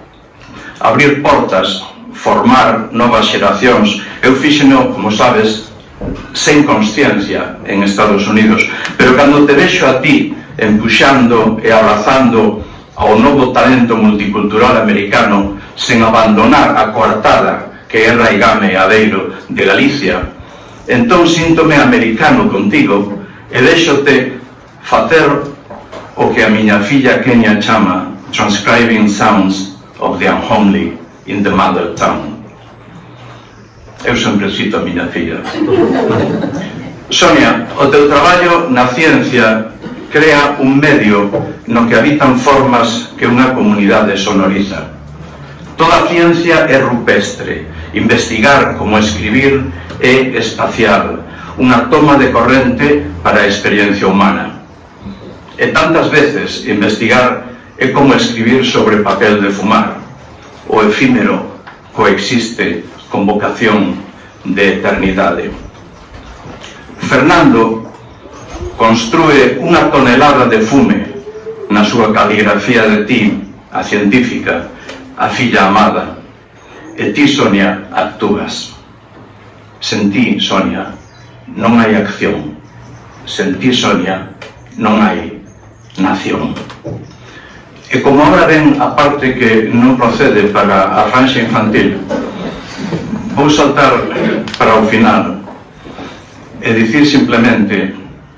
Abrir portas, formar novas xeracións. Eu fíxeno, como sabes, sen consciencia en Estados Unidos, pero cando te vexo a ti empuxando e abrazando ao novo talento multicultural americano sen abandonar a coartada que é raigame e adeiro de Galicia, entón síntome americano contigo e deixote facer o que a miña filla Kenia chama transcribing sounds of the unhomely in the mother tongue. Eu sempre cito a miña filla. Sonia, o teu traballo na ciencia crea un medio no que habitan formas que unha comunidade sonoriza. Toda a ciencia é rupestre, investigar como escribir é espacial, unha toma de corrente para a experiencia humana. E tantas veces investigar é como escribir sobre papel de fumar. O efímero coexiste con vocación de eternidade. Fernando construe unha tonelada de fume na súa caligrafía de ti, a científica, a filla amada. E ti, Sonia, actúas. Sen ti, Sonia, non hai acción. Sen ti, Sonia, non hai nación. E como agora ven a parte que non procede para a franxa infantil, vou saltar para o final e dicir simplemente: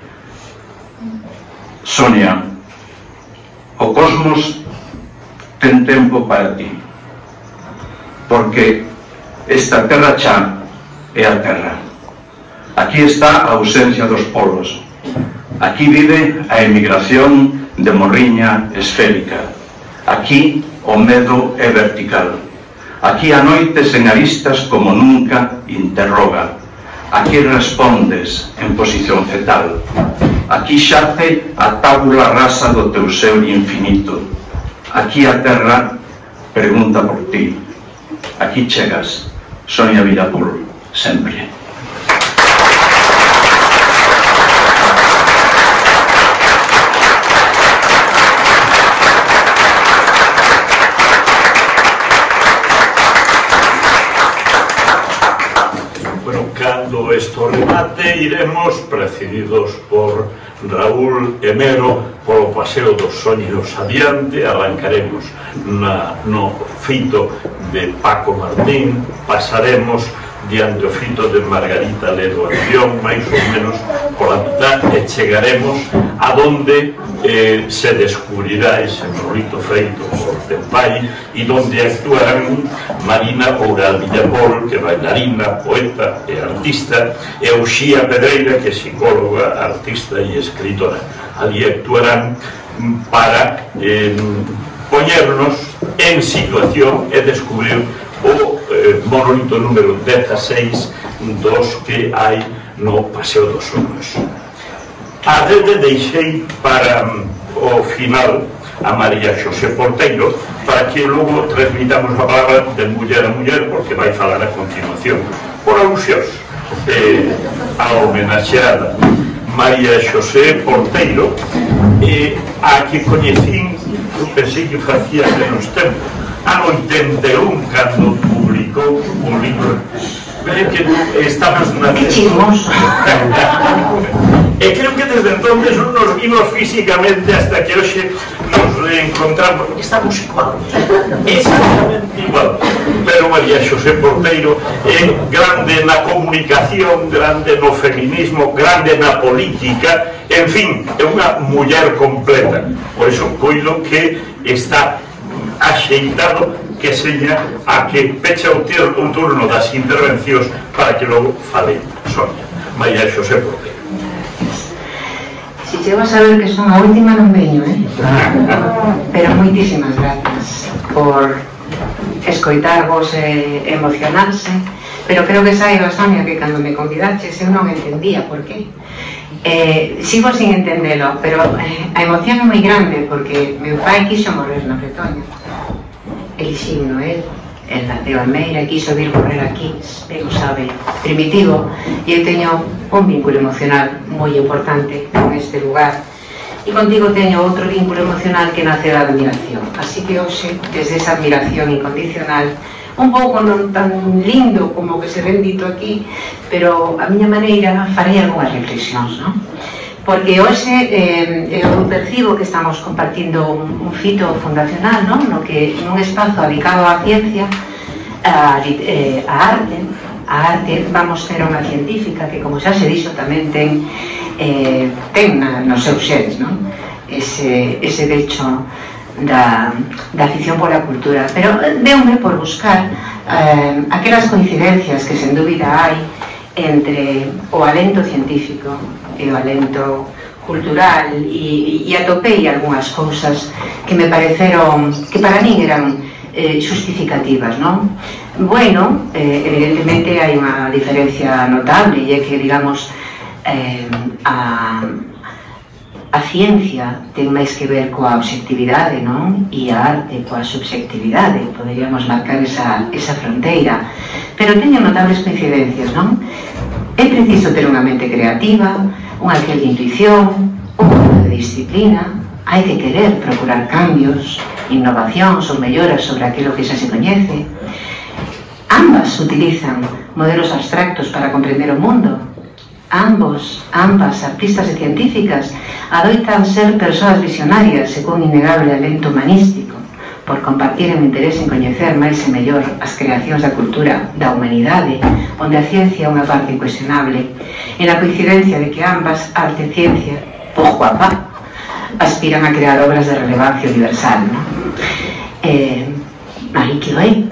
Sonia, o cosmos ten tempo para ti, porque esta terra xa é a terra. Aquí está a ausencia dos polos. Aquí vive a emigración de morriña esférica. Aquí o medo é vertical. Aquí a noite sen aristas como nunca interroga. Aquí respondes en posición fetal. Aquí xace a tábula rasa do teu ser infinito. Aquí a terra pregunta por ti. Aquí chegas, Sonia Villapol, sempre. Cando isto remate, iremos precedidos por Raúl Emero polo Paseo dos Soños adiante. Arrancaremos na, no fito de Paco Martín, pasaremos diante o fito de Margarita Ledo Avión, máis ou menos pola mitad, e chegaremos a donde eh, se descubrirá ese monolito feito por Tempai e donde actuarán Marina Oural Villapol, que é bailarina, poeta e artista, e Uxía Pedreira, que é psicóloga, artista e escritora. Ali actuarán para eh, poñernos en situación e descubrir o eh, monolito número dezaseis dos que hai no Paseo dos Soños. A rede deixei para um, o final a María Xosé Porteiro para que logo transmitamos a palabra de muller a muller, porque vai falar a continuación por alusións eh, a homenaxeada María Xosé Porteiro, eh, a que coñecín, eu pensei que facía menos tempo, ano oitenta e un, cando publicou un libro que estamos na chimos e creo que desde entonces nos vimos físicamente hasta que hoxe nos reencontramos, porque estamos igual, exactamente igual. Pero María Xosé Porteiro é grande na comunicación, grande no feminismo, grande na política, en fin, é unha muller completa. Por iso coido que está axeitado que seña a que pecha o turno das intervencións para que logo fale Sonia. María Xosé Porteiro. Si chego a saber que son a última non veño, eh? Pero moitísimas grazas por escoitarvos e emocionarse, pero creo que saiba, Sonia, que cando me convidaches eu non entendía por qué. Eh, sigo sin entendelo, pero eh, a emoción é moi grande porque meu pai quiso morrer na Bretoña. Elixiuno el, el de Almeira, quiso vir morrer aquí, ben o sabe, Primitivo, e eu teño un vínculo emocional moi importante con este lugar, e contigo teño outro vínculo emocional que nace da admiración. Así que hoxe, desde esa admiración incondicional, un pouco non tan lindo como que se ven dito aquí, pero a miña maneira farei algunhas reflexións, non? Porque hoxe eh, eu percibo que estamos compartindo un, un fito fundacional, non? No que nun espazo dedicado á ciencia, a, eh, a arte, a arte vamos ter unha científica que, como xa se dixo, tamén ten eh, ten na, nos seus xenes, non? Ese, ese decho da, da afición pola cultura, pero deume por buscar eh, aquelas coincidencias que sen dúbida hai entre o alento científico e o alento cultural, e, e atopei algunhas cousas que me pareceron, que para min eran eh, justificativas, non? Bueno, eh, evidentemente hai unha diferencia notable, e é que, digamos, eh, a a ciencia ten máis que ver coa obxectividade, non? E a arte coa subxectividade, poderíamos marcar esa, esa fronteira, pero teñen notables coincidencias, non? É preciso ter unha mente creativa, unha aquel de intuición, un pouco de disciplina, hai que querer procurar cambios, innovacións ou melloras sobre aquilo que xa se coñece. Ambas utilizan modelos abstractos para comprender o mundo. Ambos, ambas, artistas e científicas, adoitan ser persoas visionarias e con innegable alento humanístico, por compartir o interese en coñecer máis e mellor as creacións da cultura da humanidade, onde a ciencia é unha parte incuestionable, e na coincidencia de que ambas, arte e ciencia, poco a pa, aspiran a crear obras de relevancia universal, non? Eh, Marie Curie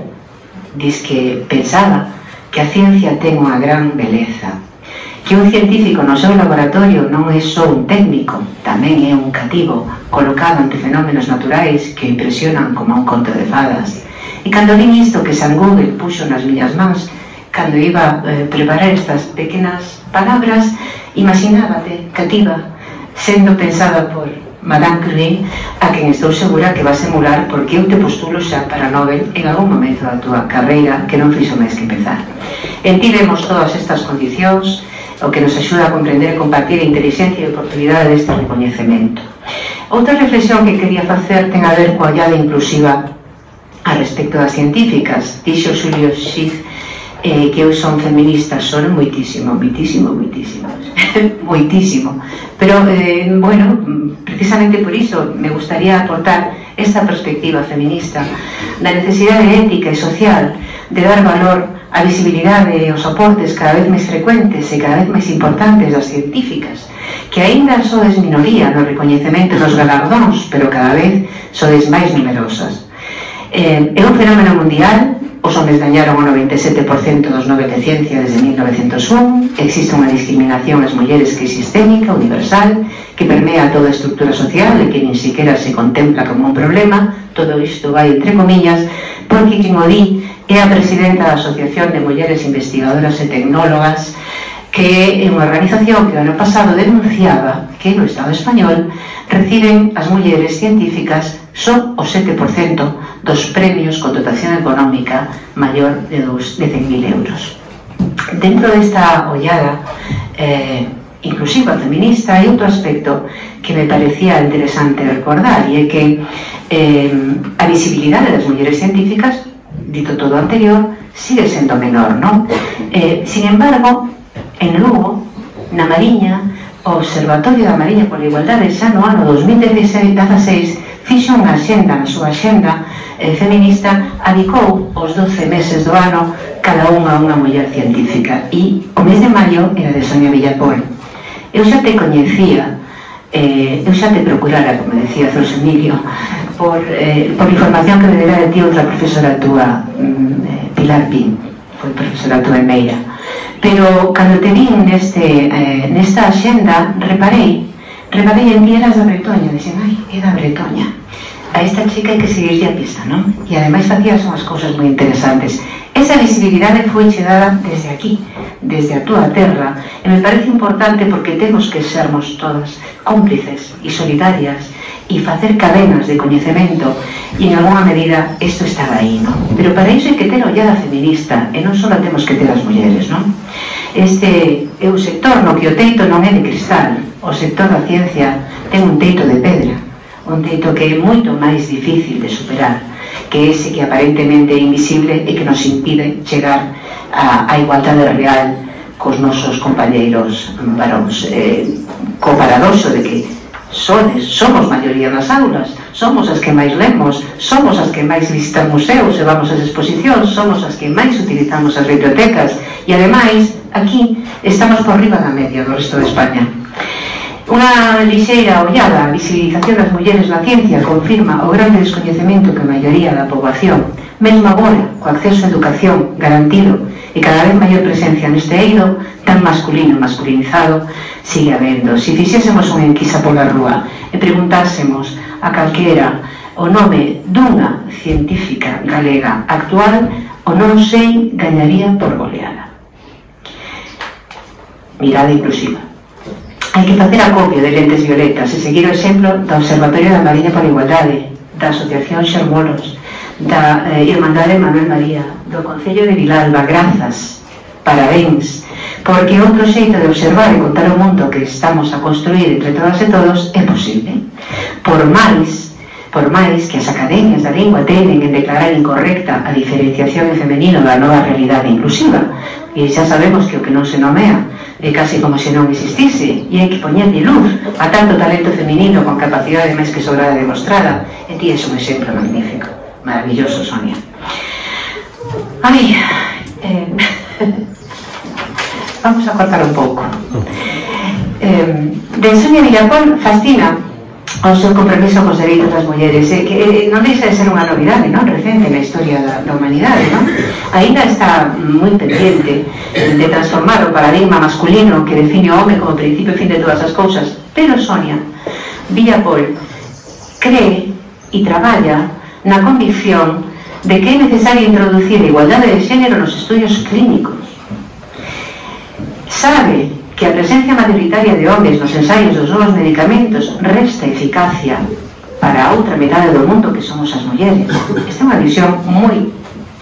diz que pensaba que a ciencia ten unha gran beleza, que un científico no seu laboratorio non é só un técnico, tamén é un cativo colocado ante fenómenos naturais que impresionan como un conto de fadas. E cando vi isto que San Google puxo nas miñas mans, cando iba a eh, preparar estas pequenas palabras, imaginábate cativa, sendo pensada por Madame Curie, a quen estou segura que vas emular, porque eu te postulo xa para Nobel en algún momento da túa carreira que non fixo máis que empezar. En ti vemos todas estas condicións, o que nos axuda a comprender e compartir a inteligencia e oportunidade deste recoñecemento. Outra reflexión que quería facer ten a ver coa ollada inclusiva a respecto das científicas. Dixo Xulio Xiz eh, que eu son feminista, son moitísimo, moitísimo, moitísimo, moitísimo. Pero, eh, bueno, precisamente por iso me gustaría aportar esta perspectiva feminista da necesidade ética e social de dar valor a visibilidade e os aportes cada vez máis frecuentes e cada vez máis importantes das científicas, que aínda sodes minoría no recoñecemento dos galardóns, pero cada vez sodes máis numerosas. Eh, é un fenómeno mundial, os homes gañaron o noventa e sete por cento dos Nobel de Ciencia desde mil novecentos un, existe unha discriminación ás mulleres que é sistémica, universal, que permea toda a estructura social e que nin siquiera se contempla como un problema. Todo isto vai entre comillas, porque quen o di é a presidenta da Asociación de Mulleres Investigadoras e Tecnólogas, que é unha organización que o ano pasado denunciaba que no Estado español reciben as mulleres científicas só o sete por cento dos premios con dotación económica maior de cen mil euros. Dentro desta ollada eh, inclusiva feminista hai outro aspecto que me parecía interesante recordar, e é que eh, a visibilidade das mulleres científicas, dito todo anterior, sigue sendo menor, non? Eh, sin embargo, en Lugo, na Mariña, o Observatorio da Mariña pola Igualdade xa no ano dos mil dezaseis fixo unha xenda, na súa xenda eh, feminista, adicou os doce meses do ano cada unha a unha muller científica, e o mes de maio era de Sonia Villapol. Eu xa te coñecía, eh, eu xa te procurara, como decía Zos Emilio, por, eh, por información que me dera de ti outra profesora túa, eh, Pilar Pin, foi profesora túa en Meira. Pero cando te vin neste, eh, nesta axenda, reparei, reparei en ti eras da Bretoña, dixen, ai, é da Bretoña. A esta chica hai que seguirlle a pista, non? E ademais facías unhas cousas moi interesantes. Esa visibilidade foi chegada desde aquí, desde a túa terra, e me parece importante porque temos que sermos todas cómplices e solidarias e facer cadenas de coñecemento, e en alguna medida isto estaba aí, non? Pero para iso hai que ter a ollada feminista, e non só temos que ter as mulleres, non? Este é un sector no que o teito non é de cristal, o sector da ciencia ten un teito de pedra, un teito que é moito máis difícil de superar, que ese que aparentemente é invisible e que nos impide chegar á igualdade real cos nosos compañeiros varóns, eh, co paradoxo de que sodes, somos maioría nas aulas, somos as que máis lemos, somos as que máis visitan museos e vamos ás exposicións, somos as que máis utilizamos as bibliotecas, e ademais aquí estamos por riba da media do resto de España. Unha lixeira ollada a visibilización das mulleres na ciencia confirma o grande descoñecemento que a maioría da poboación, mesmo agora, co acceso á educación garantido e cada vez maior presencia neste eido tan masculino masculinizado, sigue habendo. Se fixésemos unha enquisa pola rúa e preguntásemos a calquera o nome dunha científica galega actual, o non sei gañaría por goleada. Mirada inclusiva. Hai que facer acopio de lentes violetas e seguir o exemplo do Observatorio da Mariña pola Igualdade, da Asociación Xermolos, da eh, Irmandade Manuel María, do Concello de Vilalba. Grazas, parabéns, porque outro xeito de observar e contar o mundo que estamos a construir entre todas e todos é posible. Por máis, por máis que as academias da lingua tenen en declarar incorrecta a diferenciación en femenino da nova realidade inclusiva, e xa sabemos que o que non se nomea é casi como se non existise, e hai que poñerlle luz a tanto talento feminino con capacidade máis que sobrada demostrada, e ti és un exemplo magnífico, maravilloso, Sonia. Ai, eh, vamos a cortar un pouco. Eh, de Sonia Villapol fascina o seu compromiso cos dereitos das mulleres, eh, que non deixa de ser unha novidade, non, recente na historia da, da humanidade, non? Ainda está moi pendiente de transformar o paradigma masculino que define o home como principio e fin de todas as cousas, pero Sonia Villapol cree e traballa na convicción de que é necesario introducir a igualdade de xénero nos estudios clínicos. Sabe que a presencia mayoritaria de homes nos ensaios dos novos medicamentos resta eficacia para a outra metade do mundo que somos as mulleres. Esta é unha visión moi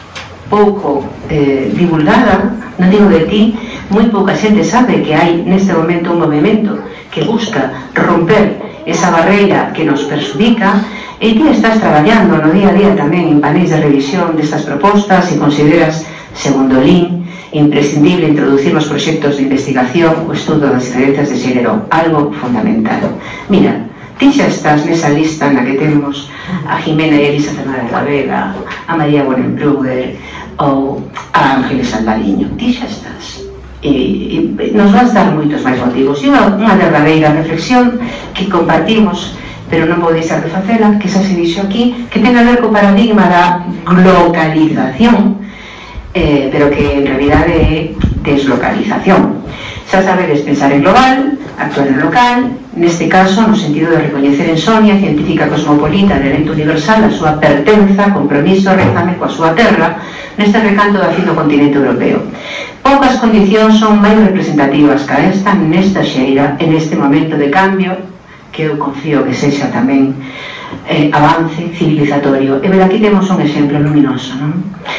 pouco eh, divulgada, non digo de ti, moi pouca xente sabe que hai neste momento un movimento que busca romper esa barreira que nos perjudica, e ti estás traballando no día a día tamén en paneis de revisión destas propostas e consideras, segundo Lin, imprescindible introducir nos proxectos de investigación o estudo das diferencias de xénero, algo fundamental. Mira, ti xa estás nesa lista na que temos a Jimena e Elisa Fernández da Vega, a María Bonenbrugger ou a Ángeles Alvariño. Ti xa estás. E, e nos vas dar moitos máis motivos. E unha, unha verdadeira reflexión que compartimos, pero non vou deixar de facela, que xa se dixo aquí, que ten a ver co paradigma da globalización, Eh, pero que en realidade é deslocalización. Xa sabedes pensar en global, actuar en local, neste caso no sentido de recoñecer en Sonia, científica cosmopolita de elemento universal, a súa pertenza, compromiso, rézame coa súa terra, neste recanto da fin do continente europeo. Poucas condicións son máis representativas que esta nesta xeira, en este momento de cambio, que eu confío que sexa tamén eh, avance civilizatorio. E ver, aquí temos un exemplo luminoso, non?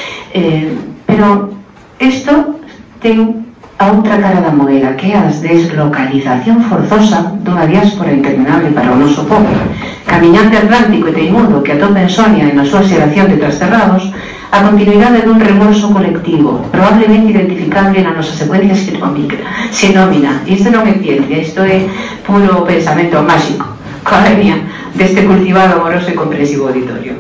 Eh, pero isto ten a outra cara da moeda, que é a deslocalización forzosa dunha diáspora interminable para o noso povo. Camiñante atlántico e teimudo que atopa en Sonia e na súa xeración de trasterrados a continuidade dun remorso colectivo, probablemente identificable na nosa secuencia xenómica. Isto non é ciencia, isto é puro pensamento máxico, coa venia deste cultivado amoroso e comprensivo auditorio.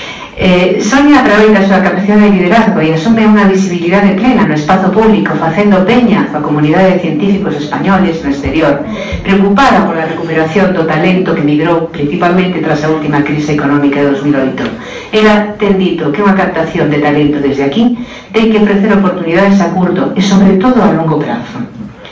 Eh, Sonia, a través da súa capacidade de liderazgo e asume unha visibilidade plena no espazo público, facendo peña coa comunidade de científicos españoles no exterior, preocupada pola recuperación do talento que migrou principalmente tras a última crise económica de dos mil oito. Ela ten dito que unha captación de talento desde aquí ten que ofrecer oportunidades a curto e sobre todo a longo prazo,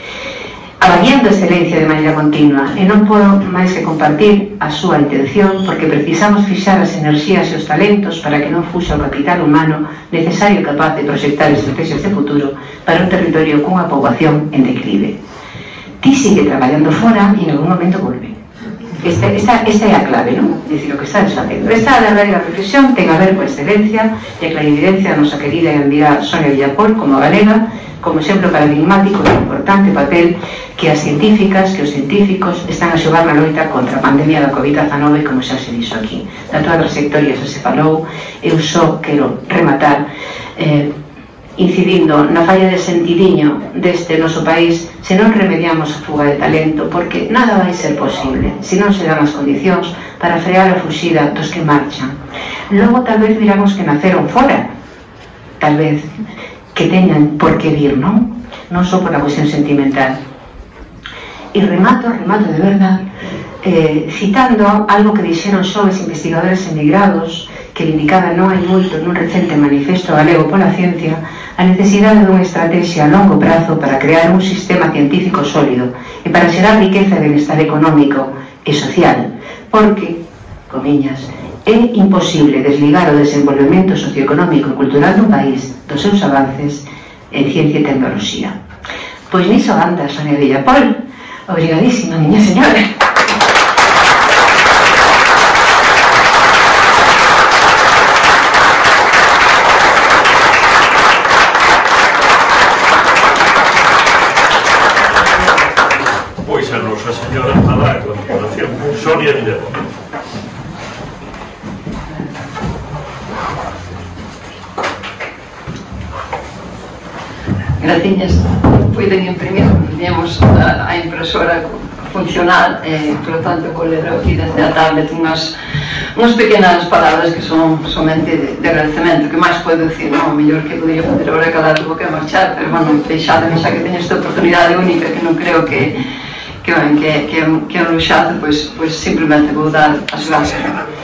avaliando excelencia de maneira continua, e non podo máis que compartir a súa intención, porque precisamos fixar as enerxías e os talentos para que non fuxa o capital humano necesario e capaz de proxectar estrategias de futuro para un territorio cunha poboación en declive. Ti sigue traballando fora e en algún momento volve. Esta, esta, esta é a clave, non? É dicir, o que estás facendo. Esta verdadeira reflexión ten a ver coa excelencia e a clarividencia da nosa querida e admirada Sonia Villapol como galega, como exemplo paradigmático do importante papel que as científicas, que os científicos están a xogar na loita contra a pandemia da covid dezanove, como xa se dixo aquí. Da túa trayectoria xa se falou, eu só quero rematar eh, incidindo na falla de sentidiño deste noso país se non remediamos a fuga de talento, porque nada vai ser posible se non se dan as condicións para frear a fuxida dos que marchan. Logo tal vez viramos que naceron fora, tal vez que teñan por que vir, non? Non só por a cuestión sentimental. E remato, remato de verdad, eh, citando algo que dixeron xoves investigadores emigrados que indicaban non hai moito nun recente manifesto galego pola ciencia a necesidade dunha estrategia a longo prazo para crear un sistema científico sólido e para xerar riqueza e benestar económico e social, porque, comiñas, é imposible desligar o desenvolvemento socioeconómico e cultural dun país dos seus avances en ciencia e tecnoloxía. Pois niso anda Sonia Villapol. Obrigadísima, miña señora. Pois a nosa señora falar a continuación, Sonia Villapol. Graciñas. Puiden imprimir, teníamos a, a impresora funcional e, por lo tanto, colero aquí desde a tablet unhas, unhas pequenas palabras que son somente de, de agradecemento, que máis podo dicir, non, mellor que podría fazer agora cada tuvo que marchar, pero, bueno, deixademe xa que teño esta oportunidade única que non creo que que, que, que, que é un luxazo, pois, pois simplemente vou dar as gracias.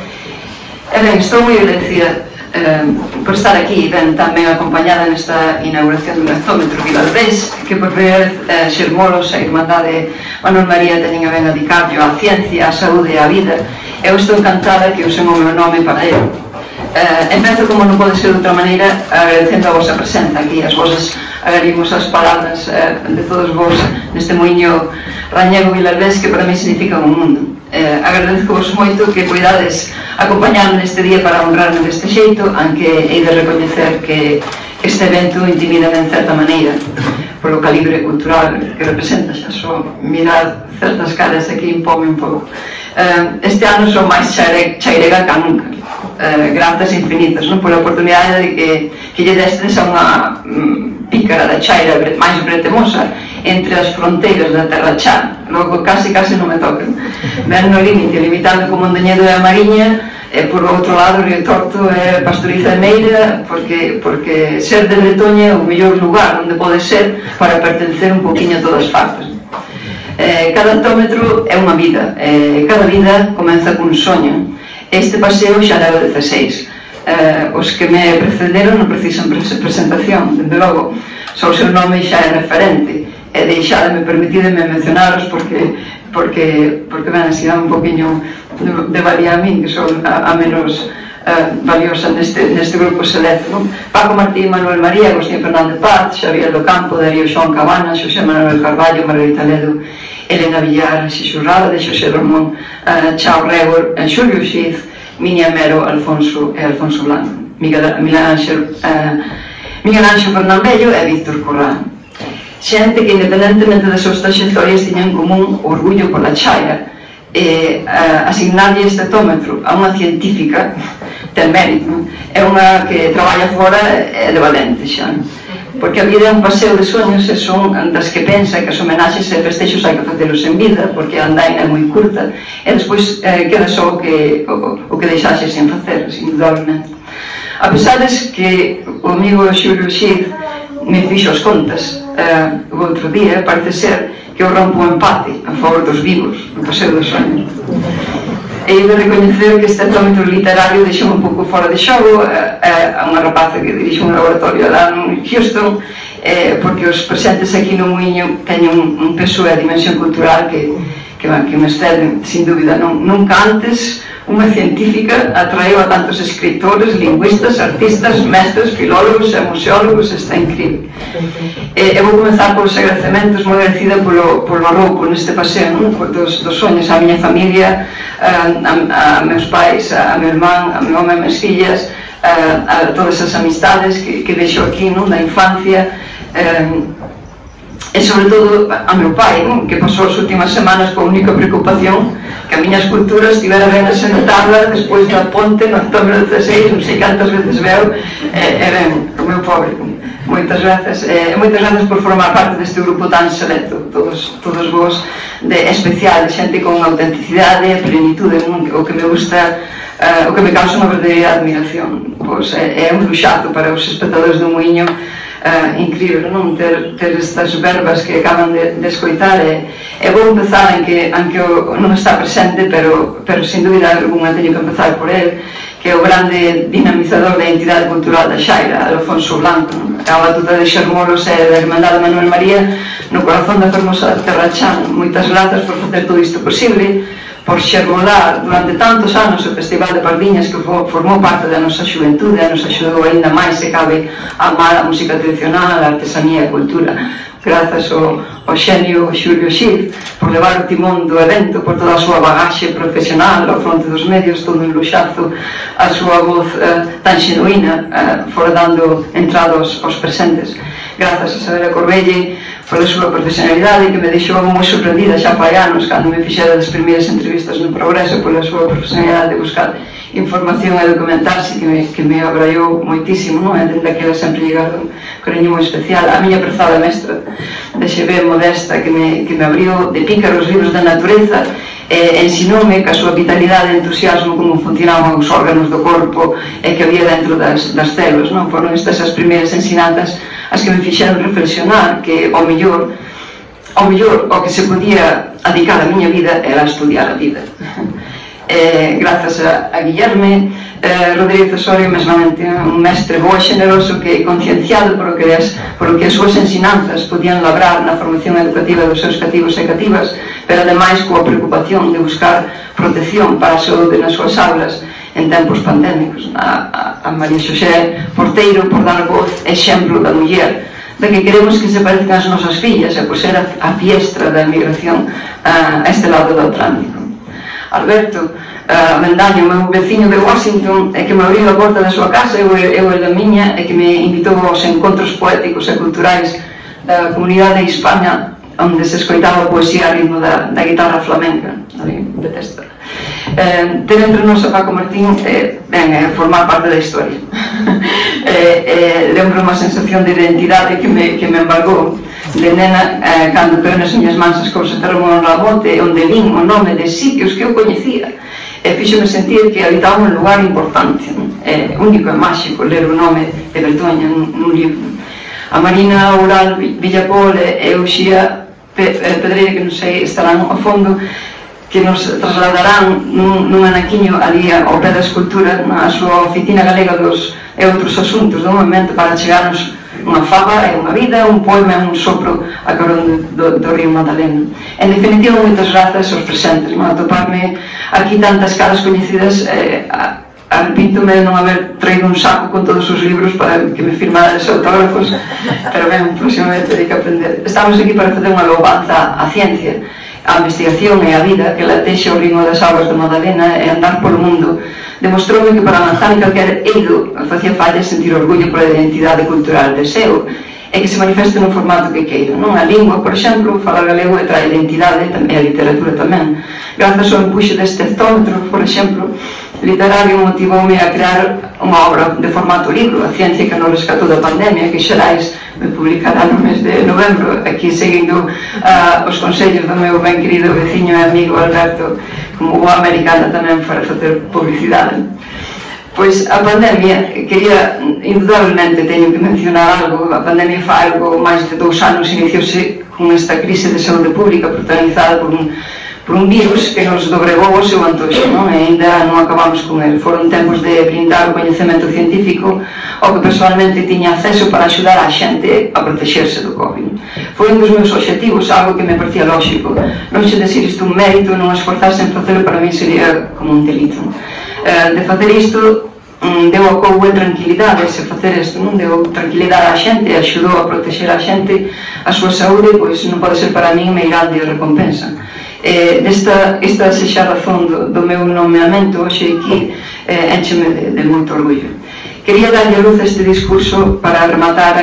E ben, estou moi agradecida Eh, por estar aquí, ben, tamén acompañada nesta inauguración do gastómetro Vilalbés, que por ver eh, Xermolos, a Irmandade Manuel María teñen a ben a dedicarlle á ciencia, á saúde e á vida. Eu estou encantada que usen o meu nome para ele. Eh, empezo, como non pode ser de outra maneira, agradecendo a vosa presenza aquí, as vosas agarimosas palabras eh, de todos vos neste moinho rañego Vilalbés que para mí significa un mundo. Eh, agradezco vos moito que cuidades acompañarme neste día para honrarme deste xeito, aunque hei de recoñecer que este evento intimida en certa maneira polo calibre cultural que representa. Xa só mirar certas caras aquí impome un pouco. Eh, este ano son máis chairega que nunca, eh, grazas infinitas, non, pola oportunidade de que, que lle destes a unha mm, pícara da chaira máis bretemosa entre as fronteiras da Terra Chá. Logo casi casi non me tocan. Ben no límite, limitando como Mondoñedo e a Mariña, e por outro lado Río Torto e Pastoriza de Meira, porque, porque ser de Bretoña é o mellor lugar onde pode ser para pertencer un poquinho a todas as partes. Eh, cada autómetro é unha vida, eh, cada vida comeza cun soño. Este paseo xa leva dezaseis. Eh, os que me precederon non precisan presentación, desde logo, só o seu nome xa é referente. E deixademe, permitideme mencionaros porque porque, porque ben, así dá un poquinho de, de valía a min, que son a, a menos uh, valiosa neste, neste grupo selecto, non? Paco Martín, Manuel María, Agustín Fernández Paz, Xavier do Campo, Darío Xoán Cabana, Xosé Manuel Carballo, Margarita Ledo, Elena Villar, Xixurrada, de Xosé Ramón, uh, Chao Rebor, uh, Xulio Xiz, Miña Mero, Alfonso e Alfonso Blanco, Miguel, Miguel Ángel uh, Miguel Ángel Fernandello e Víctor Corrán. Xente que independentemente das súas trayectorias tiñan en común orgullo pola chaira e uh, asignarlle este autómetro a unha científica ten mérito, é unha que traballa fora e de valente xa, porque a vida é un paseo de soños e son das que pensa que as homenaxes e festexos hai que facelos en vida porque a andaina é moi curta e despois eh, queda só o que, o, o que deixaxe sen facer, indudablemente. A pesar de que o amigo Xulio Xiz me fixo as contas uh, o outro día, parece ser que eu rompo o empate a favor dos vivos no paseo dos soños. E de recoñecer que este autómetro literario deixou un pouco fora de xogo uh, a unha rapaza que dirixe un laboratorio lá en Houston, uh, porque os presentes aquí no Muiño teñen un, un peso e a dimensión cultural que, que, que me exceden, sin dúbida. Non, nunca antes unha científica atraeu a tantos escritores, lingüistas, artistas, mestres, filólogos e museólogos. Está incrível. E, eu vou comenzar polos agradecementos, moi agradecida polo, polo roupo neste paseo, non? Dos, dos soños á miña familia, a, a, a meus pais, a, a meu irmán, a meu home, a mes fillas, a, a todas as amistades que, que vexo aquí, non? Da infancia, eh, e sobre todo a meu pai, non? Que pasou as últimas semanas coa única preocupación que a miña escultura estivera ben asentada despois da ponte no octubre dezaseis, non sei cantas veces veo, e, e ben, o meu pobre. Moitas grazas, e moitas grazas por formar parte deste grupo tan selecto, todos, todos vos, de especial, de xente con autenticidade, plenitude, non? O que me gusta, uh, o que me causa unha verdadeira admiración. Pois é, é un luxazo para os espectadores do Muiño incrível, non? Ter estas verbas que acaban de escoitar. E vou empezar en que non está presente, pero sin dúbida alguna teño que empezar por el, que é o grande dinamizador da identidade cultural da Xaira, Alfonso Blanco. A batuta de Xermolos e da Hermandade Manuel María no corazón da fermosa Terra Chan. Moitas grazas por facer todo isto posible, por xermolar durante tantos anos o Festival de Pardiñas, que formou parte da nosa xuventude, a nos axudou ainda máis, se cabe, a amar a música tradicional, a artesanía e a cultura. Grazas ao xenio Xulio Xil por levar o timón do evento, por toda a súa bagaxe profesional ao fronte dos medios, todo un luxazo, a súa voz tan xenuína, fora dando entrada aos presentes. Grazas a Sabela Corbelle pola súa profesionalidade, que me deixou moi sorprendida xa fai anos cando me fixera das primeiras entrevistas no Progreso, pola súa profesionalidade de buscar información e documentarse, que me abraiou moitísimo, non? E dende aquela sempre llegado un cariño moi especial. A miña prezada mestra de Xevé Modesta, que me abriu de pícara os libros da natureza, ensinoume ca súa vitalidade e entusiasmo como funcionaban os órganos do corpo e que había dentro das células, non? Foron estas as primeiras ensinanzas as que me fixeron reflexionar que ao mellor ao mellor o que se podía dedicar a miña vida era estudiar a vida. Grazas a Guillerme Rodríguez Osorio, mesmamente un mestre bo e xeneroso, que concienciado por o que as súas ensinanzas podían labrar na formación educativa dos seus cativos e cativas, pero ademais coa preocupación de buscar protección para a saúde nas súas aulas en tempos pandémicos. A María Xosé Porteiro por dar voz exemplo da muller, da que queremos que se parezcan as nosas fillas, e por ser a fiestra da emigración a este lado do Atlántico. Alberto Mendaño, meu veciño de Washington, e que me abriu a porta da súa casa, eu e da miña, e que me invitou aos encontros poéticos e culturais da comunidade hispana, onde se escoitaba poesía a ritmo da guitarra flamenca. Detesto. Ter entre nós a Paco Martín é formar parte da historia. Lembro unha sensación de identidade que me embargou de nena, cando pego nas miñas mans as cousas de Ramón Lamote, onde vin o nome de sitios que eu coñecía, e fíxome sentir que habitaba un lugar importante, único e máxico, ler o nome de Bertoña nun libro. A Marina Ural Villapol e Uxía Pedreira, que non sei, estarán ao fondo, que nos trasladarán nun anaquiño ali ao pé da escultura, na súa oficina galega dos e outros asuntos do momento, para chegarnos unha faba e unha vida, un poema e un sopro a carón do río Magdalena. En definitiva, moitas grazas aos presentes. Atoparme aquí tantas caras coñecidas, arrepíntome de non haber traído un saco con todos os libros para que me firmaran os autógrafos, pero ben, próximamente terei que aprender. Estamos aquí para facer unha louvanza á ciencia, a investigación e a vida que latexe o ritmo das augas do Magdalena e andar polo mundo. Demostroume que para avanzar en calquer eido facía falla sentir orgullo pola identidade cultural de seu, e que se manifeste nun formato que queiro. A lingua, por exemplo, falar galego e trae identidade, e a literatura tamén. Grazas ao empuxe deste hectómetro, por exemplo, literario, motivoume a crear unha obra de formato libro, A ciencia que nos rescatou da pandemia, que Xerais me publicará no mes de novembro, aquí seguindo os consellos do meu ben querido veciño e amigo Alberto, como boa americana tamén para facer publicidade. Pois a pandemia, quería, indudablemente teño que mencionar algo, a pandemia fa algo máis de dous anos iniciouse con esta crise de saúde pública protagonizada por un por un virus que nos dobregou o seu antoxo, e ainda non acabamos con ele. Foron tempos de brindar o coñecemento científico ao que personalmente tiña acceso para axudar a xente a protexerse do COVID. Foi un dos meus obxectivos, algo que me parecía lóxico. Non se decir isto un mérito, non esforzarse en facelo, para mí sería como un delito. De facer isto, deu a coubo e tranquilidade, se facer isto, non deu tranquilidade á xente, axudou a protexer a xente, a súa saúde, pois non pode ser para min meirande recompensa. Esta sexa a razón do meu nomeamento hoxe aquí, encheme de moito orgullo. Quería darlle a luz a este discurso para rematar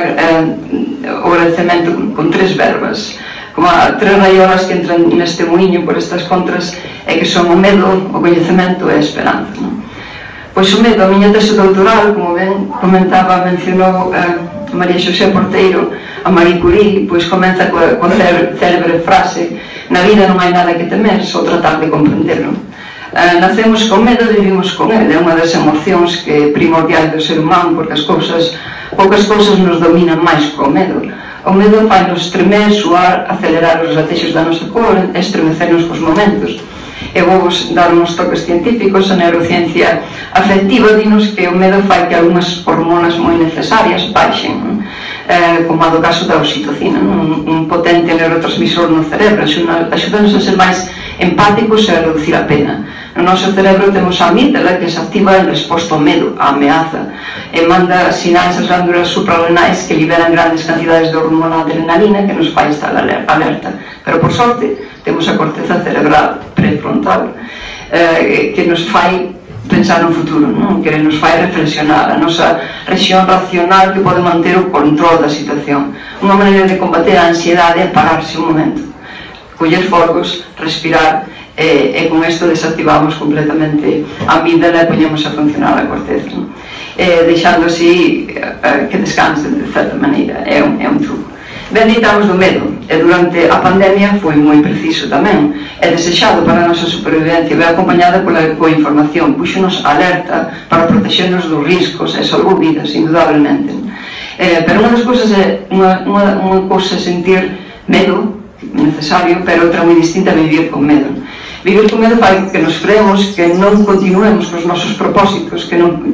o agradecemento con tres verbas, como a tres raiolas que entran neste muiño por estas contras, e que son o medo, o coñecemento e a esperanza. Pois o medo, a miña tese doutoral, como ben comentaba, mencionou María Xosé Porteiro, a Marie Curie, pois comeza coa célebre frase: na vida non hai nada que temer, só tratar de comprenderlo. Nacemos con medo e vivimos con ele. É unha das emocións que é primordial do ser humano, porque as cousas, poucas cousas nos dominan máis que o medo. O medo fai nos tremer, suar, acelerar os latexos da nosa cor, estremecernos cos momentos. E vou dar uns toques científicos. A neurociencia afectiva dinos que o medo fai que algunhas hormonas moi necesarias baixen, como a do caso da oxitocina, un potente neurotransmisor no cerebro, axudanos a ser máis empáticos e a reducir a pena. No noso cerebro temos a amígdala, que se activa en resposta ao medo, á ameaza, e manda sinais ás glándulas suprarrenais que liberan grandes cantidades de hormona adrenalina que nos fai estar alerta. Pero, por sorte, temos a corteza cerebral prefrontal, que nos fai pensar no futuro, que nos fai reflexionar, a nosa rexión racional que pode manter o control da situación. Unha maneira de combater a ansiedade é pararse un momento, coller folgos, respirar, e con isto desactivamos completamente a amígdala e poñemos a funcionar a corteza, deixando así que descanse de certa maneira. É un truco. Ben, ditamos do medo, e durante a pandemia foi moi preciso tamén, é desexado para a nosa supervivencia, vai acompañada pola coa información, puxonos alerta para protegernos dos riscos e salvou vidas, indudablemente. Pero unha das cousas é unha cousa sentir medo necesario, pero outra moi distinta é vivir con medo. Vivir con medo fai que nos freemos, que non continuemos cos nosos propósitos, que non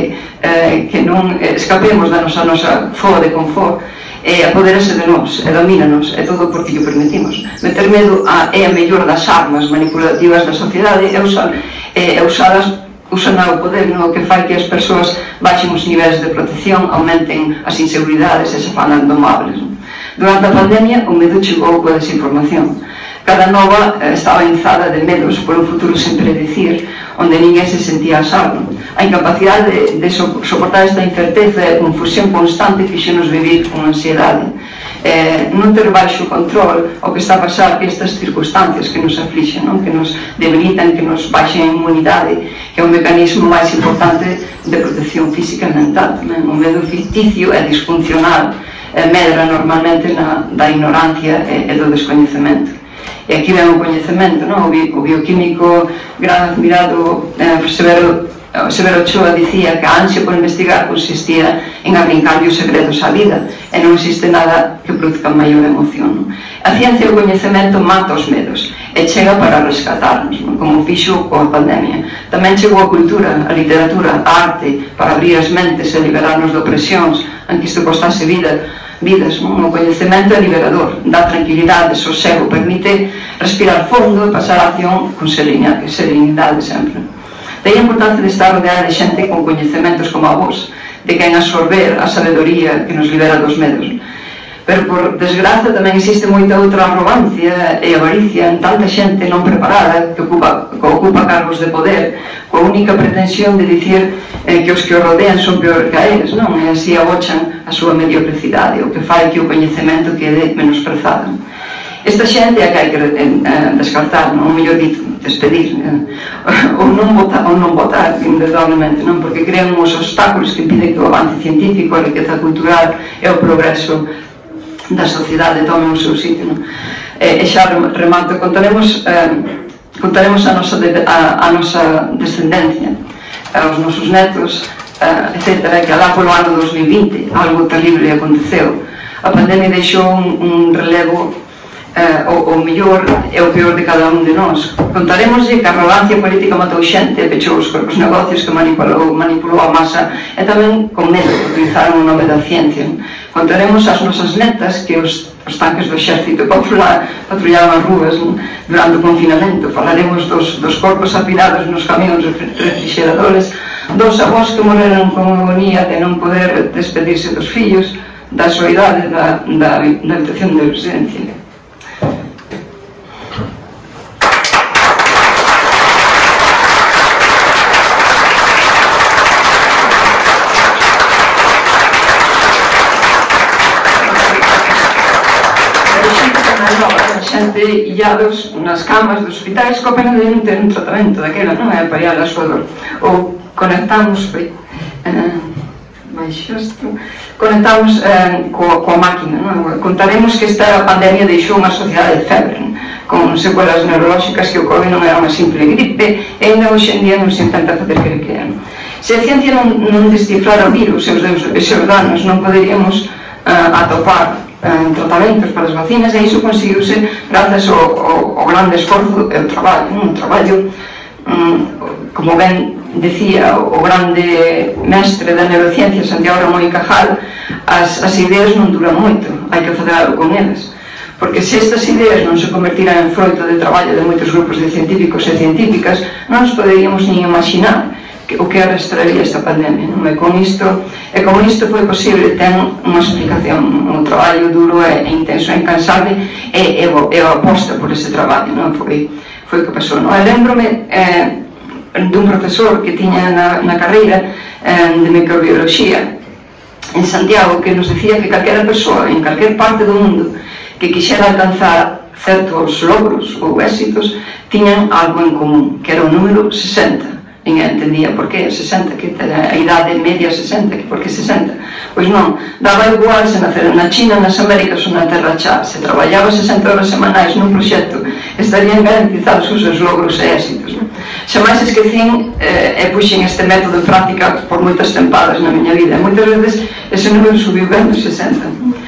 escapemos da nosa zona de confort, e apoderase de nós, e domínanos, e todo porque o permitimos. Meter medo é a mellor das armas manipulativas da sociedade, e usadas usan o poder, o que fai que as persoas baixen os niveis de protección, aumenten as inseguridades e se fan indomables. Durante a pandemia, o medo chegou coa desinformación. Cada nova estaba enzada de medos por un futuro sen predicir, onde ninguén se sentía a salvo. A incapacidade de soportar esta incerteza e a confusión constante fixenos vivir con ansiedade. Non ter baixo control o que está a pasar, que estas circunstancias que nos aflixen, que nos debilitan, que nos baixen a inmunidade, que é un mecanismo máis importante de protección física e mental. O medo ficticio é disfuncional, medra normalmente da ignorancia e do descoñecemento. E aquí ven o coñecemento, o bioquímico gran admirado Severo Ochoa dicía que a ansia por investigar consistía en arrincarlle os segredos á vida, e non existe nada que produzca maior emoción. A ciencia e o coñecemento mata os medos e chega para rescatarnos, como fixo coa pandemia. Tamén chegou a cultura, a literatura, a arte, para abrir as mentes e liberarnos de opresións, aunque isto costase vida vidas. O coñecemento é liberador, dá tranquilidade, sosego, permite respirar fondo e pasar a acción con serenidade sempre. Daí a importancia de estar rodeada de xente con coñecementos como a vos, de quen absorber a sabedoría que nos libera dos medos. Pero, por desgraza, tamén existe moita outra arrogancia e avaricia en tanta xente non preparada que ocupa cargos de poder, coa única pretensión de dicir que os que o rodean son peor que a eles, non? E así abochan a súa mediocridade, o que fai que o coñecemento quede menosprezado. Esta xente é a que hai que descartar, ou mellor dito, despedir, ou non votar, indudablemente, porque crean uns obstáculos que impiden que o avance científico, a riqueza cultural e o progreso da sociedade tomen o seu sitio. E xa remato, contaremos a nosa descendencia, aos nosos netos, etcétera, que alá polo ano dos mil vinte algo terrible aconteceu. A pandemia deixou un relevo, o mellor e o peor de cada un de nós. Contaremoslle que a arrogancia política matou xente, pechou os corpos negocios, que manipulou a masa, e tamén con medo que utilizaron o nome da ciencia. Contaremos as nosas netas que os tanques do exército patrullaban as rúas durante o confinamento. Falaremos dos corpos apilados nos camións refrigeradores, dos avós que morreron con agonía de non poder despedirse dos fillos, da soidade da habitación de residencia. Xente illados nas camas dos hospitais coa pena de non ter un tratamento daquela, non é para ir a súa dor. Ou conectamos baixo isto, conectamos eh, coa, coa máquina, non? Contaremos que esta pandemia deixou unha sociedade de febre, non? Con secuelas neurolóxicas que o COVID non era unha simple gripe e ainda hoxe en día non se intenta facer que que era. Se a ciencia non, non descifrara o virus e os seus danos, non poderíamos uh, atopar uh, tratamentos para as vacinas, e iso conseguiuse grazas ao, ao, ao grande esforzo e ao traballo, non? O traballo, um, como ben decía o grande mestre da neurociencia Santiago Ramón y Cajal, as, as ideas non duran moito, hai que fazer algo con elas, porque se estas ideas non se convertiran en froito de traballo de moitos grupos de científicos e científicas, non nos poderíamos nin imaginar que, o que arrastraría esta pandemia, non? E con isto, e como isto foi posible, ten unha explicación, un traballo duro e intenso e incansable, e, e, e a aposta por ese traballo, non? Foi, foi o que pasou, non? E lembrome eh, dun profesor que tiña na, na carreira eh, de microbiología en Santiago, que nos decía que calquera persoa en calquer parte do mundo que quixera alcanzar certos logros ou éxitos tiñan algo en común, que era o número sesenta. Ninguén entendía por que sesenta, que a idade media sesenta, que por que sesenta? Pois non, daba igual se nacer na China, nas Américas ou na Terra Chá, se traballaba sesenta horas semanais nun proxecto, estarían garantizados os seus logros e éxitos. Xamais esquecín eh, e puxen este método en práctica por moitas tempadas na miña vida, e moitas veces ese número subiu ben dos sesenta,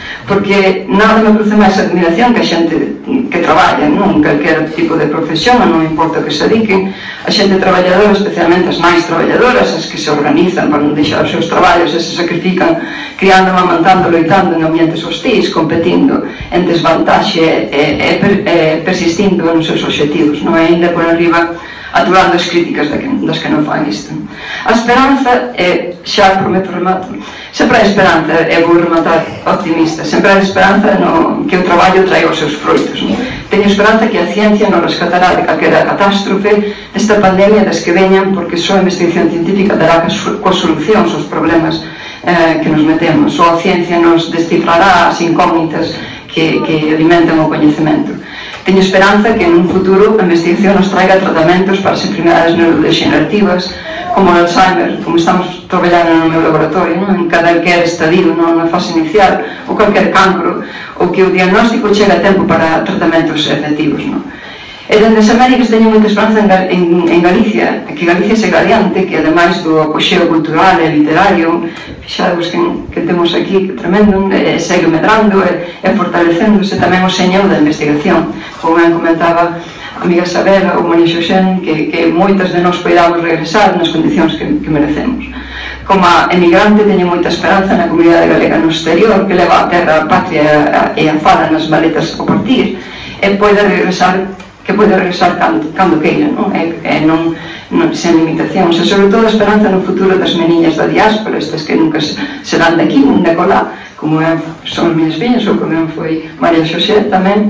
porque nada me produce máis admiración que a xente que traballa, non? Calquer tipo de profesión, non importa que se dediquen, a xente traballadora, especialmente as máis traballadoras, as que se organizan para non deixar os seus traballos e se sacrifican criando, amamantando, loitando en ambientes hostis, competindo en desvantaxe e, e, e persistindo nos seus obxectivos, non? E ainda por arriba aturando as críticas das que non fan isto. A esperanza é, xa prometo remato, sempre a esperanza, e vou rematar optimista, sempre a esperanza no, que o traballo trae os seus froitos. Non? Teño esperanza que a ciencia nos rescatará de calquera catástrofe desta pandemia das que veñan, porque só a investigación científica dará coas solucións aos problemas eh, que nos metemos, só a ciencia nos descifrará as incógnitas que, que alimentan o coñecemento. Teño esperanza que en un futuro a investigación nos traiga tratamentos para as enfermedades neurodegenerativas como o Alzheimer, como estamos traballando no meu laboratorio, non? En calquer estadio, non? Na fase inicial, ou calquer cancro, ou que o diagnóstico chegue a tempo para tratamentos efectivos, non? E dende as Américas teño moita esperanza en, en, en Galicia, que Galicia se galeante, que ademais do apoxeo cultural e literario, fixados que, que temos aquí, que tremendo, e segue medrando e, e fortalecéndose tamén o seño da investigación, como ben comentaba a amiga Sabela ou María Xoxén, que, que moitas de nós poidamos regresar nas condicións que, que merecemos. Como a emigrante teño moita esperanza na comunidade galega no exterior, que leva a terra, a patria e a fala nas maletas ao partir, e poida regresar, que pode regresar cando, cando queira, non? E, e non, non sen limitacións, e sobre todo a esperanza no futuro das meniñas da diáspora, estas que nunca serán de aquí, non de colá, como é, son as minhas fillas, ou como foi María Xosé tamén,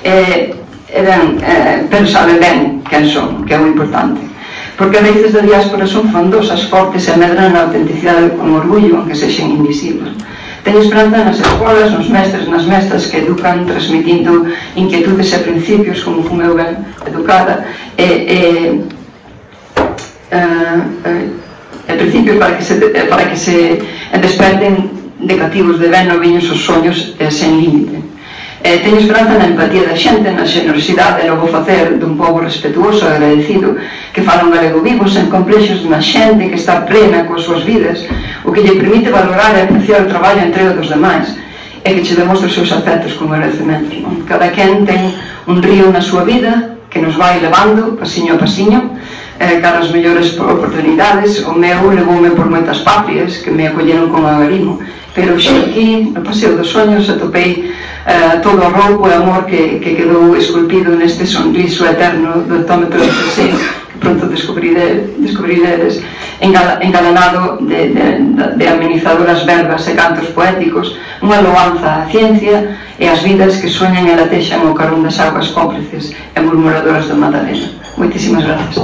e, e ben, e, pero sabe ben quen son, que é o importante, porque as raíces da diáspora son frondosas, fortes e medran na autenticidade con orgullo, aunque sexen invisibles. Teño esperanza nas escolas, nos mestres, nas mestras que educan transmitindo inquietudes e principios, como fui eu ben educada, e, e, e, e principios para que se, para que se desperten de cativos de ben noviños os soños e sen límite. Eh, teño esperanza na empatía da xente, na xenerosidade e no bo facer dun pobo respetuoso e agradecido que fala un galego vivo, sen complexos, na xente que está plena coas súas vidas, o que lle permite valorar e apreciar o traballo e entrega dos demais e que che demostra os seus afectos con agradecemento. Non? Cada quen ten un río na súa vida que nos vai levando pasiño a pasiño eh, cara as mellores oportunidades. O meu levoume por moitas patrias que me acolleron con agarimo, pero xa aquí, no Paseo dos Soños, atopei Uh, todo o roubo e amor que, que quedou esculpido neste sonriso eterno do hectómetro dezasseis que pronto descubriredes engalanado de, de, de amenizadoras verbas e cantos poéticos, unha loanza á ciencia e ás vidas que soñan e latexan o carón das augas cómplices e murmuradoras do Madalena. Moitísimas gracias.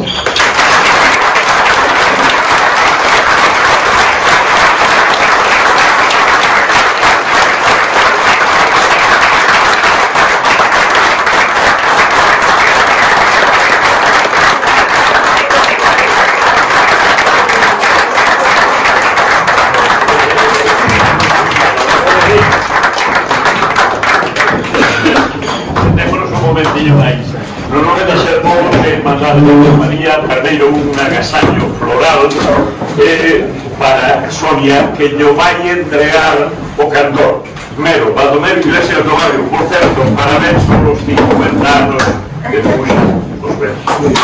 Madre de María, primeiro un agasallo floral eh, para Sonia, que yo vai entregar o cantor Mero, Baldomero Iglesias do Barrio. Por certo, parabéns por os cincuenta anos de Fuxa, os besos.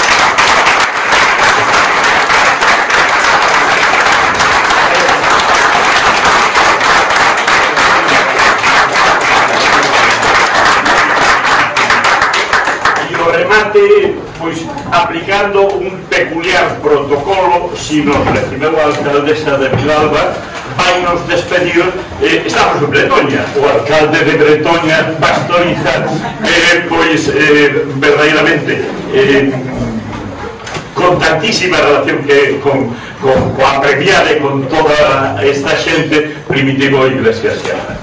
Remate, pois, aplicando un peculiar protocolo, si nos recibeu a alcaldesa de Vilalba, vai nos despedir, eh, estamos en Bretoña, o alcalde de Bretoña, Pastoriza, eh, pois, eh, verdadeiramente, eh, con tantísima relación que con, con, coa premiada e con toda esta xente, Primitivo Iglesias Sierra.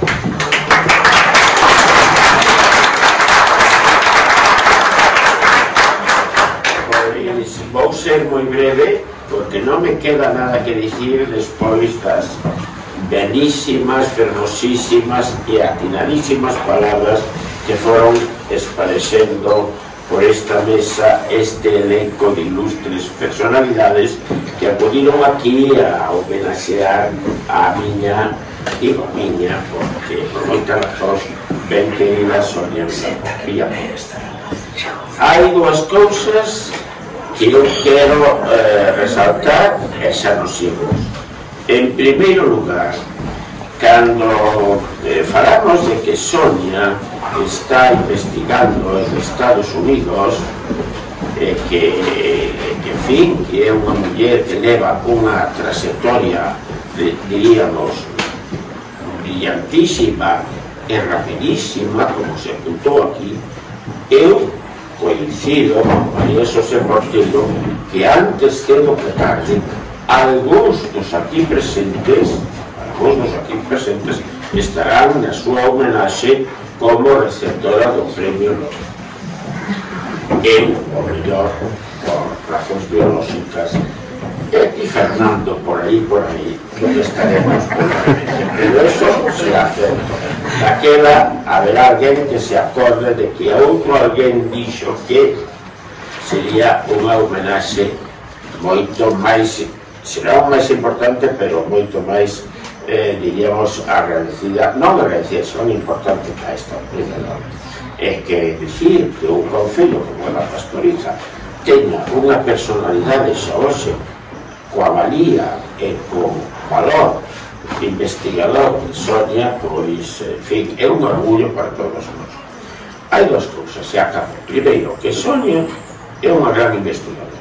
Vou ser moi breve porque non me queda nada que dicir despois das benísimas, fermosísimas e atinadísimas palabras que foron esparexendo por esta mesa este elenco de ilustres personalidades que acudiron aquí a homenaxear a miña, digo miña porque por moitas razóns ben querida Sonia Villanueva. Hai dúas cousas que eu quero eh, resaltar e xa nos sigamos. En primeiro lugar, cando eh, falamos de que Sonia está investigando en Estados Unidos eh, que, eh, que, en fin, que é unha muller que leva unha trayectoria, de, diríamos, brillantísima e rapidísima, como se apuntou aquí, eu coincido con María Xosé Portillo que antes cedo que tarde algúns dos aquí presentes algúns dos aquí presentes estarán na súa homenaxe como receptora do premio Nobel. Eu, o mellor, por razóns biolóxicas, e aquí Fernando por aí, por aí, que estaremos probablemente, pero eso se hace. Daquela haberá alguén que se acorde de que outro alguén dixo que sería unha homenaxe moito máis, será máis importante, pero moito máis, eh, diríamos, agradecida, non agradecida, son importante para esta opinión. É que dicir que un concello como a Pastoriza teña unha personalidade xa hoxe coa valía e co valor investigador de Sonia, pois, en fin, é un orgullo para todos nós. Hai dúas cousas, se acabo. Primeiro, que Sonia é unha gran investigadora,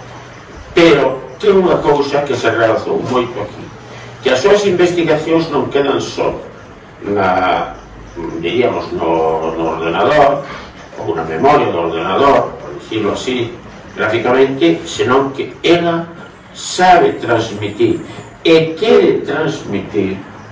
pero ten unha cousa que se realzou moito aquí, que as súas investigacións non quedan só na, diríamos, no, no ordenador, ou na memoria do ordenador, por dicirlo así, gráficamente, senón que ela sabe transmitir e quere transmitir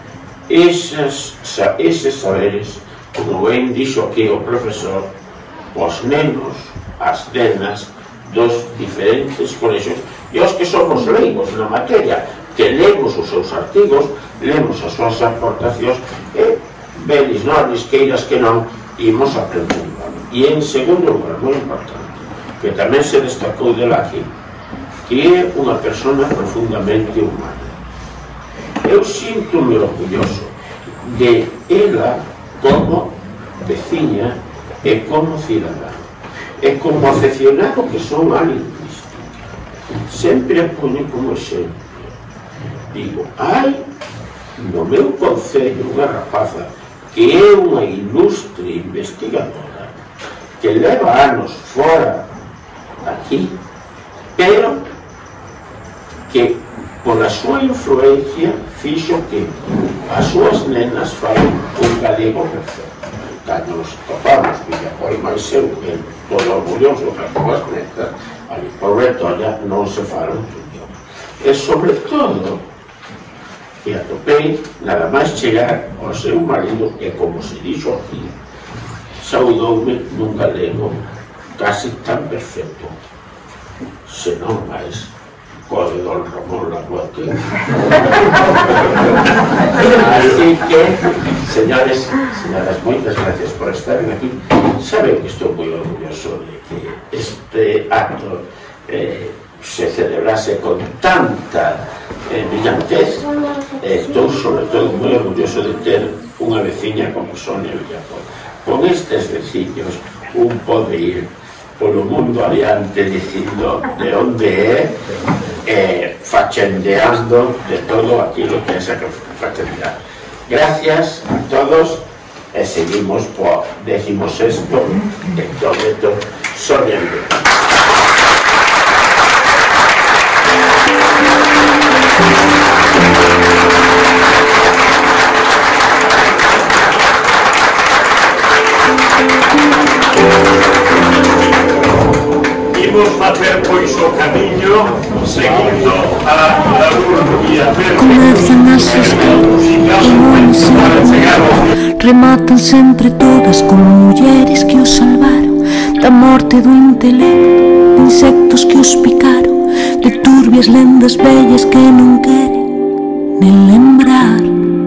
esas, eses saberes, como ben dixo aquí o profesor, os nenos, as nenas dos diferentes colexios e os que somos leigos na materia, que lemos os seus artigos, lemos as súas aportacións e velis normes, queiras que non, imos aprendendo. E en segundo lugar, moi importante, que tamén se destacou dela aquí, que é unha persona profundamente humana. Eu sinto-me orgulloso de ela como veciña e como cidadá e como aficionado que son a lingüística. Sempre a poño como exemplo. Digo, hai no meu concello unha rapaza que é unha ilustre investigadora que leva anos fora aquí, pero que pola súa influencia fixo que as súas nenas falen un galego perfecto. Cando nos topamos, Villapol máis eu, que todo orgulloso que con as netas, ali por Bretoña non se fala un idioma. E sobre todo, que atopei nada máis chegar ao seu marido, e como se dixo aquí, saudoume nun galego casi tan perfecto, senón máis co de don Ramón Laguate. Así que, señores, señoras, moitas gracias por estar aquí. Saben que estou moi orgulloso de que este acto eh, se celebrase con tanta eh, brillantez. Estou sobre todo moi orgulloso de ter unha veciña como Sonia Villapol. Con estes veciños un pode ir polo mundo adiante dicindo de onde é, eh, fachendeando de todo aquilo que é fachendear. Gracias a todos e seguimos por décimo sexto hectómetro Sonia Villapol. Imos facer pois o camiño seguindo a Laúr e a Verde. Comezan as espiras para chegar ao... Rematan sempre todas como mulleres que os salvaron da morte do intelecto, de insectos que os picaron, de turbias lendas vellas que non queren nen lembrar.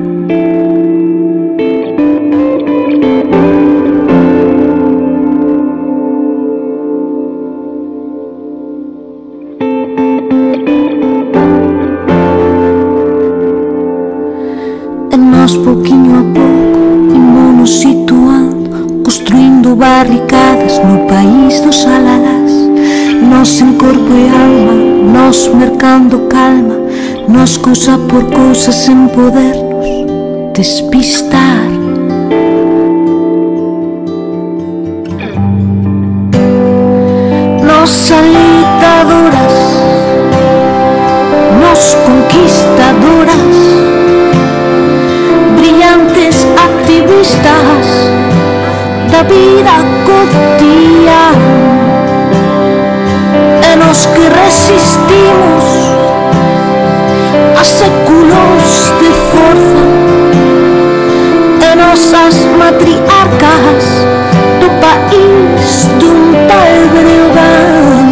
Pouquiño a pouco imos situando, construindo barricadas no país dos alalás. Nos en corpo e alma, nos mercando calma, nos cousa por cousa sen podernos despistar. Nos alitadoras, nos conquistadoras, brillantes activistas da vida cotidiana, e nos que resistimos a séculos de forza, e nosas matriarcas do país dun tal Breogán.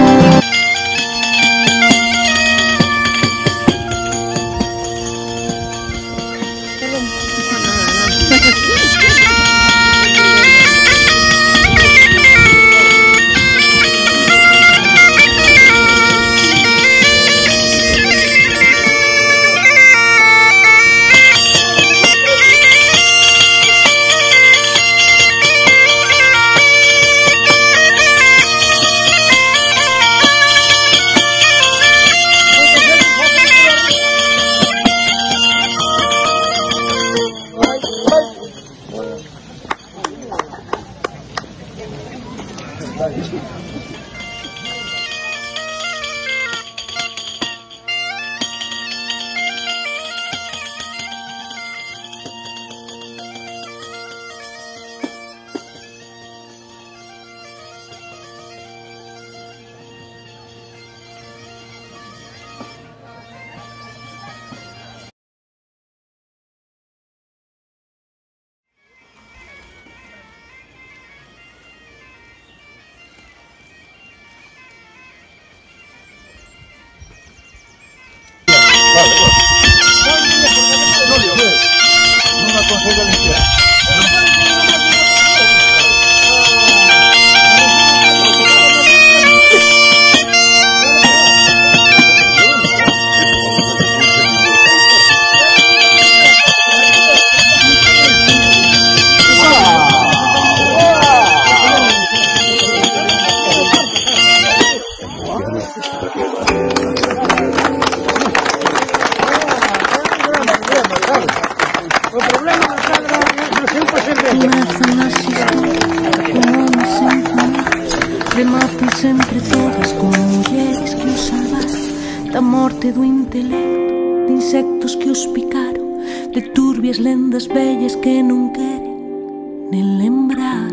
Rematan sempre todas como mulleres que os salvaron da morte do intelecto, de insectos que os picaron, de turbias lendas vellas que non queren nen lembrar.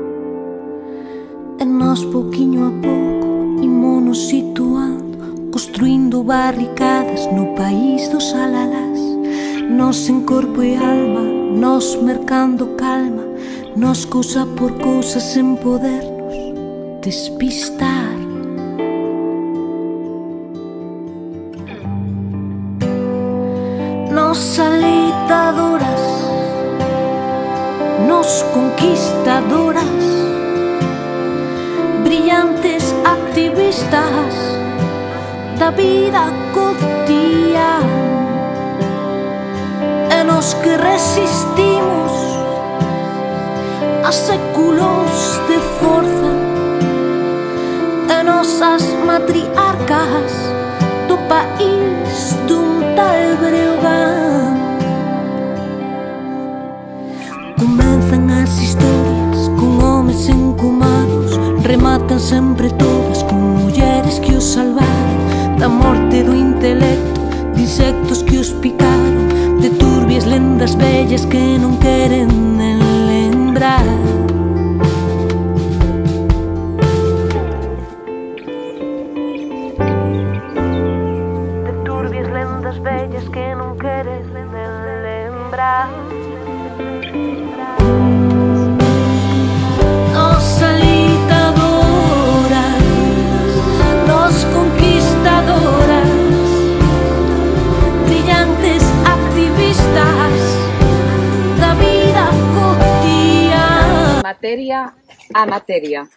E nós pouquiño a pouco imonos situando, construindo construindo barricadas no país dos alalás. Nós en corpo e alma, nós mercando calma, nós cousa por cousa sen podernos despistar. Nos alitadoras, nos conquistadoras, brillantes activistas da vida cotidiana. E nos que resistimos a séculos de forza, e nosas matriarcas do país dun tal Breogán. Comenzan as historias con homes encumados, rematan sempre todas con mulleres que os salvaron da morte do intelecto, de insectos que os picaron, de turbias lendas vellas que non queren nen lembrar. De turbias lendas vellas que non queren nen lembrar. Nos alitadoras, nos conquistadoras, brillantes activistas da vida cotidiana. Materia a materia.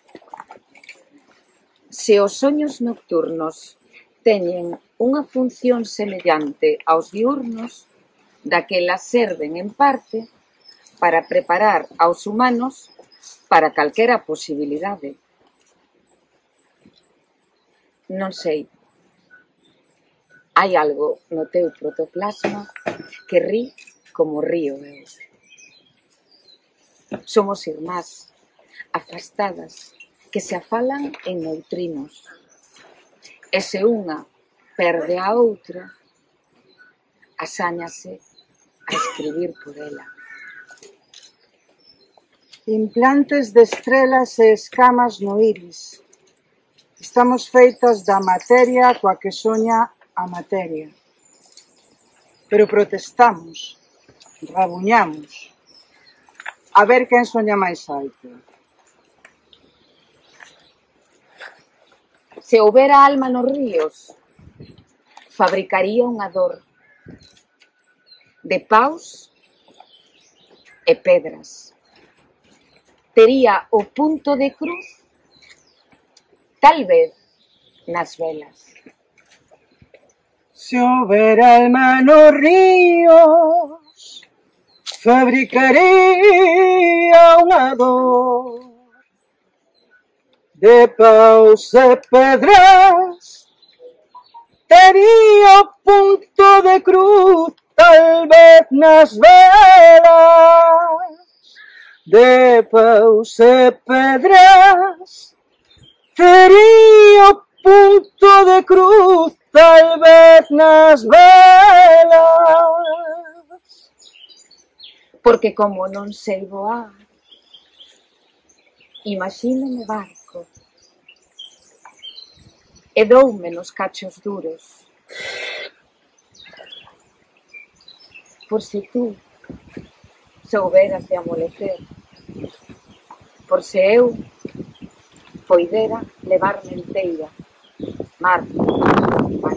Se os soños nocturnos teñen unha función semellante aos diurnos, daquelas serven en parte para preparar aos humanos para calquera posibilidade. Non sei, hai algo no teu protoplasma que rí como río eu. Somos irmás, afastadas, que se afalan en neutrinos. E se unha perde a outra, asáñase a escribir por ela. Implantes de estrelas e escamas no iris. Estamos feitas da materia coa que soña a materia. Pero protestamos, rabuñamos, a ver quen soña máis alto. Se houbera alma nos ríos, fabricaría unha dor de paus e pedras. Tería o punto de cruz, tal vez, nas velas. Se houbera alma nos ríos, fabricaría unha dor de paus e pedras. Tería o punto de cruz, tal vez nas velas. De paus e pedras, tería o punto de cruz, tal vez nas velas. Porque como non sei voar, imagínome barco e doume nos cachos duros. Por se tú souberas de amolecer, por se eu poidera levarme enteira, mar, mar.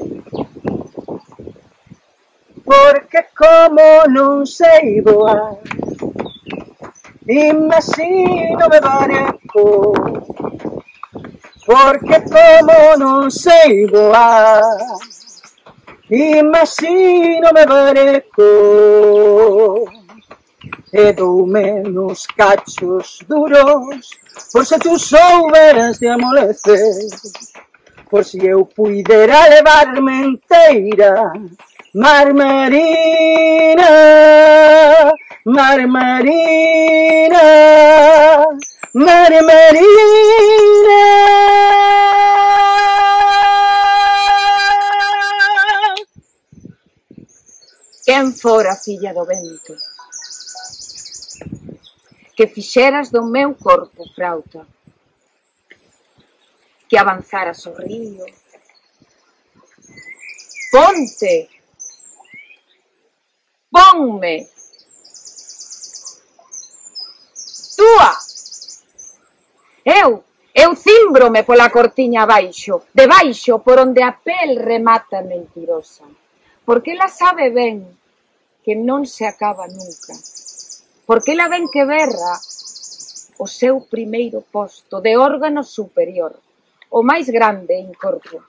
Porque como non sei voar, imagínome barco. Porque como non sei voar, imagínome barco. E doume nos cachos duros, por se tú souberas de amolecer, por si eu puidera levarme enteira, mar marina, mar marina, mar marina. Quen fora filla do vento, que fixeras do meu corpo frauta, que avanzaras o río, Ponte. Ponme. Túa. Eu, eu címbrome pola cortiña abaixo, debaixo por onde a pel remata mentirosa, porque ela sabe ben que non se acaba nunca, porque ela ben que berra o seu primeiro posto de órgano superior, o máis grande en corpo.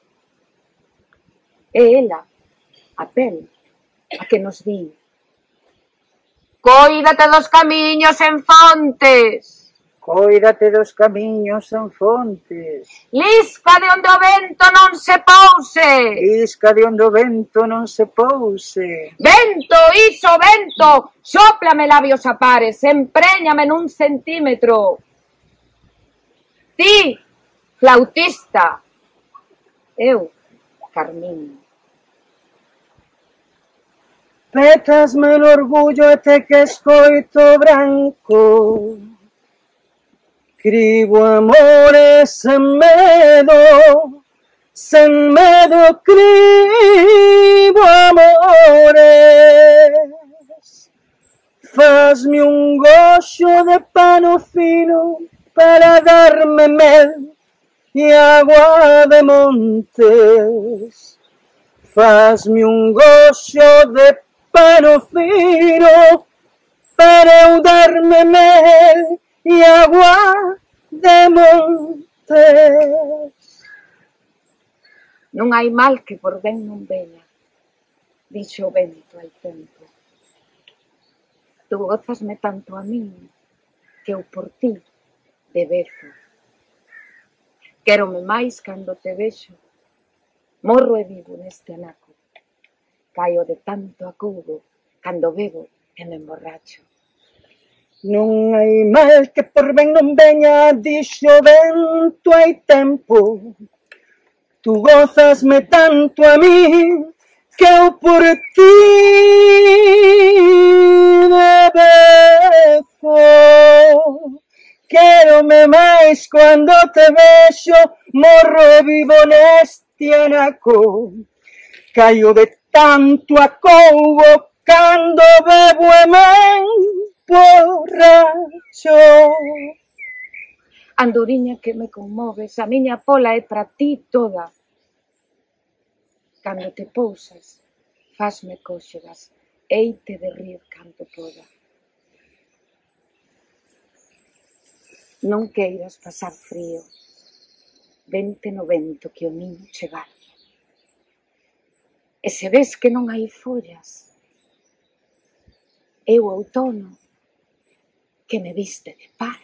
É ela, a pel, a que nos di: Cóidate dos camiños en fontes. Cóidate dos camiños en fontes. Lisca de onde o vento non se pouse. Lisca de onde o vento non se pouse. Vento, iso, vento, sóplame labios a pares, empréñame nun centímetro. Ti, flautista. Eu, Carmín. Pétasme el orgullo e te que escoito branco. Cribo amores sen medo, sen medo cribo amores. Fazme un goxo de pano fino para darme mel e agua de montes. Fazme un goxo de pano fino para eu darme mel e agua de montes. Non hai mal que por ben non veña, dixo o vento hai tempo. Tu gozasme tanto a min que eu por ti debezo. Quérome máis cando te vexo, morro e vivo neste anaco. Caio de tanto acudo cando bebo e me emborracho. Non hai mal que por ben non veña, dixo o vento hai tempo. Tu gozasme tanto a mí que eu por ti debezo. Quérome máis cando te vexo, morro e vivo neste anaco. Caio de tanto acougo cando bebo e men borracho. Anduriña que me conmoves, a miña pola é para ti toda. Cando te pousas, fasme cóxegas, eite de rir canto poda. Non queiras pasar frío, vente no vento que o niño chegar. E se ves que non hai follas, é o outono que me viste de par.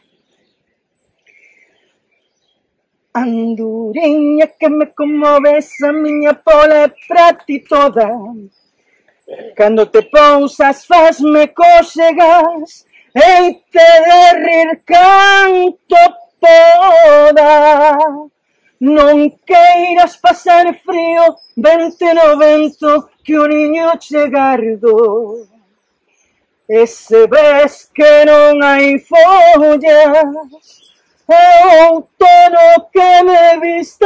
Anduriña que me conmoves, a miña pola é pra ti toda. Cando te pousas fasme cóxegas, eite de rir canto poda. Non queiras pasar frío, vente no vento que o niño che gardo. E se ves que non hai follas, o outono que me viste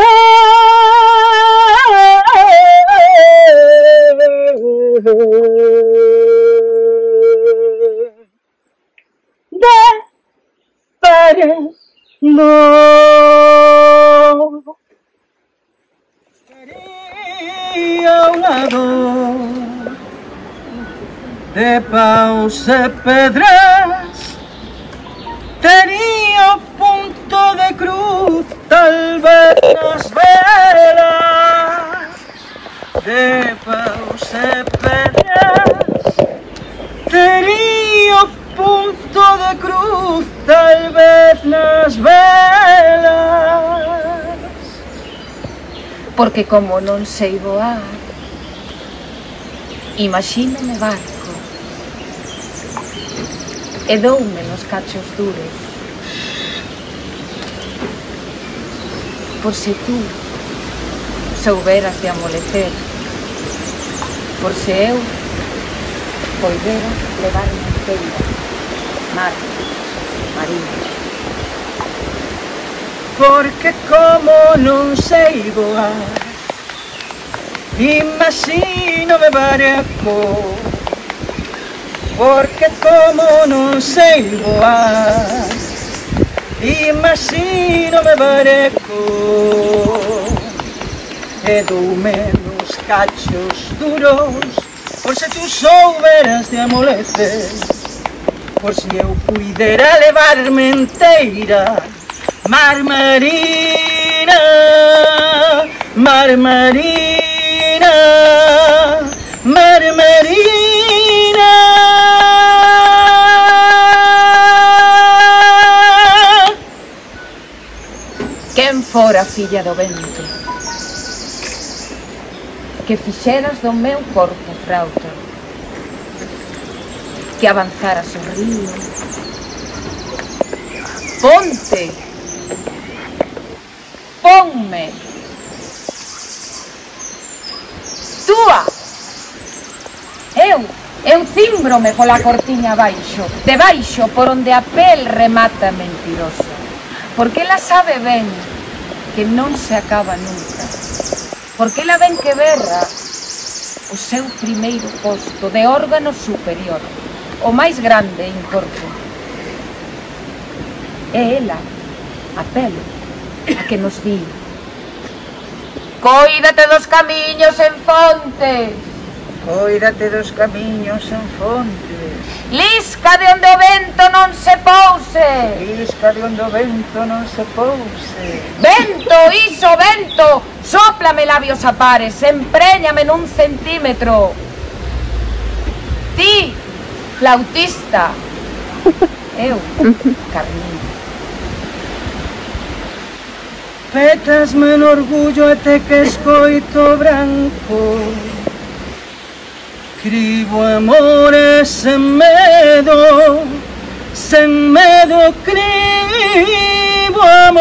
de par. No sería una dor de paus e pedras, tería un punto de cruz, tal vez nas velas. De paus e pedras, tería un punto de cruz, tal vez nas velas. Porque como non sei voar, imagínome barco e doume nos cachos duros. Por se tú souberas de amolecer, por se eu volvera levarme inteira, mar, mariña. Porque como non sei voar, Imagínome barco, porque como non sei voar. Imagínome barco, e doume nos cachos duros, por se tú souberas de amolecer, por si eu puidera levarme enteira. Mar Marina, Mar Marina, Mar Marina. Quen fora filla do vento, que fixeras do meu corpo frauta, que avanzaras o río. Ponte, ponme, túa, eu, eu címbrome pola cortiña abaixo, debaixo por onde a pel remata mentirosa, porque ela sabe ben que non se acaba nunca, porque ela ven que berra o seu primeiro posto de órgano superior, o máis grande en corpo. É ela, a pel, a que nos di: coídate dos camiños en fonte, coídate dos camiños en fonte, lisca de onde o vento non se pouse, lisca de onde o vento non se pouse. Vento, iso, vento, sóplame labios a pares, empréñame nun centímetro. Ti, flautista, eu, Carmín. Pétasme no orgullo e te que escoito branco, cribo amores sen medo, sen medo cribo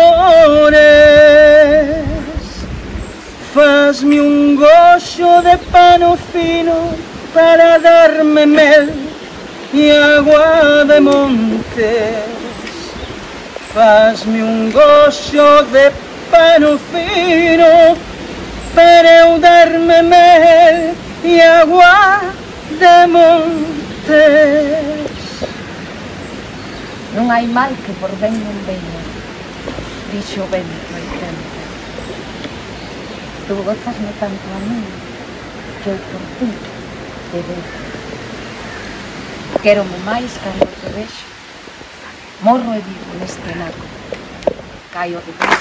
amores. Fazme un goxo de pano fino para darme mel e agua de montes. Fazme un goxo de pano fino para eu darme mel e agua de montes. Non hai mal que por ben non veña, dixo o vento e canta. Tu gozasme tanto a mí que eu por ti te vexo. Quérome máis cando te vexo, morro e vivo neste naco, caio de vento.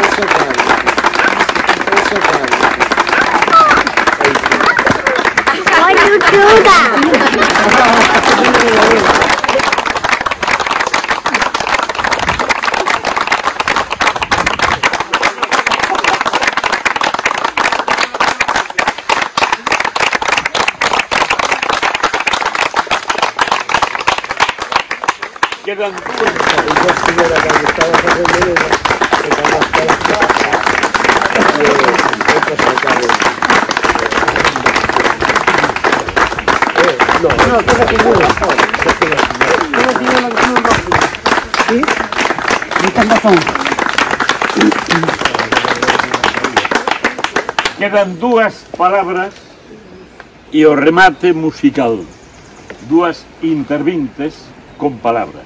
Why you do that? Quedan dúas. No, no, queda que muy razón. ¿Sí? Tienes razón. Quedan dúas palabras e o remate musical. Dúas intervintes con palabras.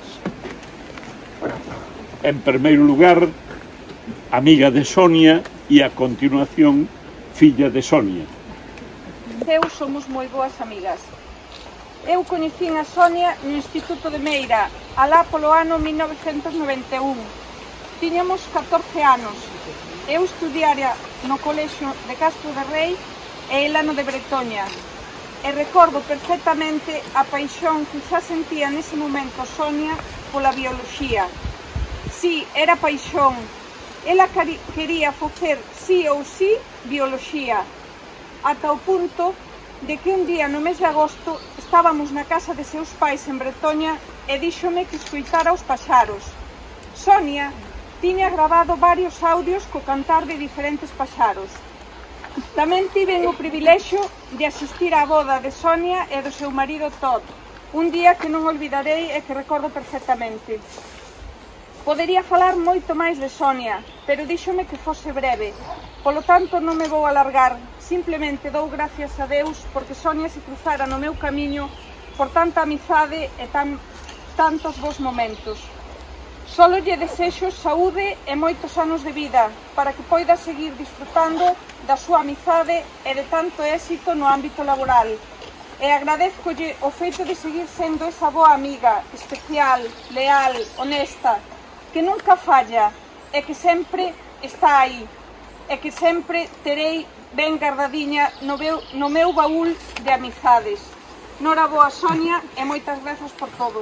En primeiro lugar, amiga de Sonia e a continuación, filla de Sonia. Eu somos moi boas amigas. Eu coñecín a Sonia no Instituto de Meira, alá polo ano mil novecentos noventa e un. Tiñamos catorce anos. Eu estudiara no colexio de Castro de Rei e ela no de Bretoña. E recordo perfectamente a paixón que xa sentía nese momento Sonia pola bioloxía. Si, era paixón. Ela quería facer sí ou sí bioloxía, ata o punto de que un día no mes de agosto estábamos na casa de seus pais en Bretoña e díxome que escoitara os paxaros. Sonia tiña grabado varios audios co cantar de diferentes paxaros. Tamén tiven o privilexio de asistir á boda de Sonia e do seu marido Todd, un día que non olvidarei e que recordo perfectamente. Podería falar moito máis de Sonia, pero díxome que fose breve, polo tanto non me vou alargar, simplemente dou gracias a Deus porque Sonia se cruzara no meu camiño por tanta amizade e tan, tantos bons momentos. Solo lle desexo saúde e moitos anos de vida para que poida seguir disfrutando da súa amizade e de tanto éxito no ámbito laboral. E agradezcolle o feito de seguir sendo esa boa amiga, especial, leal, honesta, que nunca falla e que sempre está aí, e que sempre terei ben guardadiña no meu, no meu baúl de amizades. Nora boa, Sonia, e moitas grazas por todo.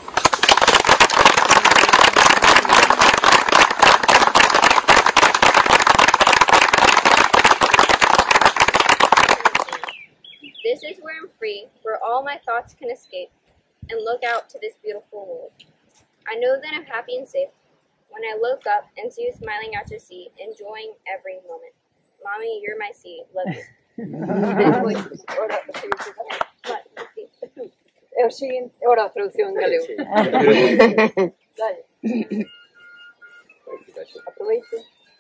This is where I'm free, where all my thoughts can escape and look out to this beautiful world. I know that I'm happy and safe when I look up and see you smiling out to sea, enjoying every moment. Mommy, you're my sea. Love you. É o seguinte, agora a traducción en galego. Aproveito.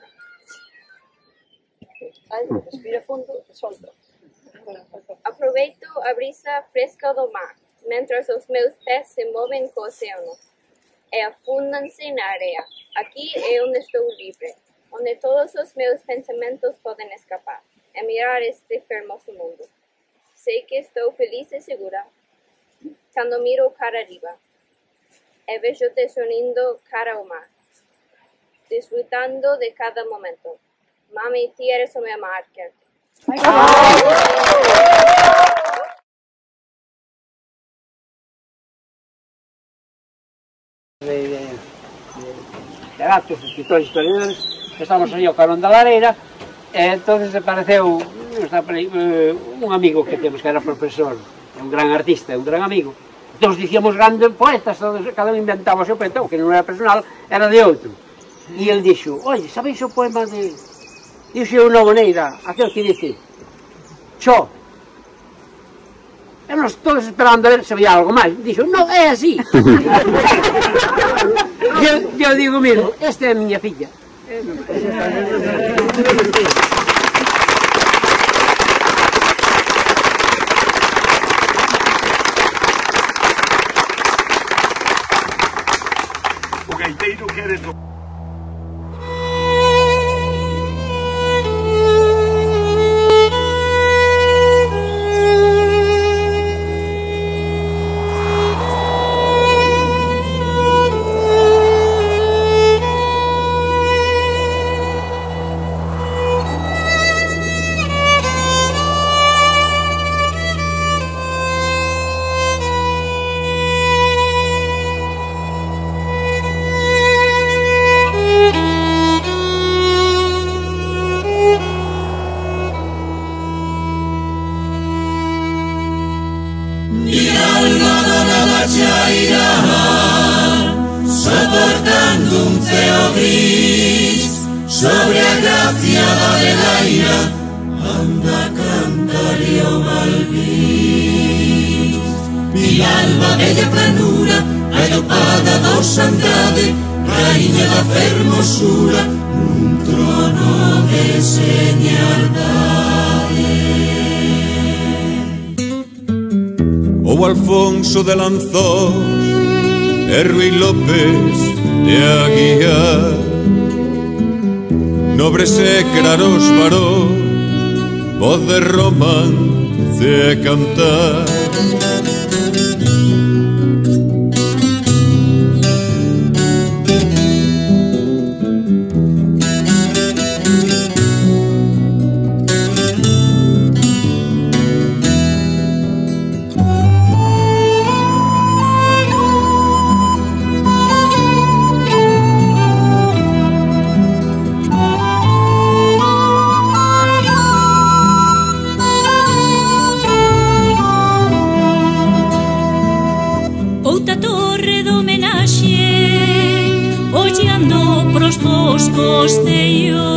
Respira fundo e solta. Aproveito a brisa fresca do mar, mentras os meus pés se movem co oceano e afundam-se na areia. Aqui é onde estou livre, onde todos os meus pensamentos podem escapar e mirar este hermoso mundo. Sei que estou feliz e segura quando miro cara arriba e vejo-te sorrindo cara ao mar, disfrutando de cada momento. Mami, ti eres o meu marker. De, de, de gatos, escritores, historiadores, estamos aí ao carón da lareira, e entonces apareceu un amigo que temos que era profesor, un gran artista, un gran amigo. Todos dicíamos grandes poetas, cada un inventaba o seu poeta, o que non era personal, era de outro. E ele dixo, oye, sabeis o poema de... Dixo unha maneira, aquel que dice, Cho. E nos todos esperando a ver se había algo máis. Dixo, non, é así. Eu digo, mira, esta é a miña filla. O gaiteiro quere... Soportando un ceo gris sobre a graciada de l'aire anda a cantar-li o malvís. I l'alba bella planura allopada dos Andrade, raïnya da fermosura un trono de señardade. O Alfonso de Lanzós e Ruy López de Aguiar, nobres e claros varón, voz de romance e cantar. Costello,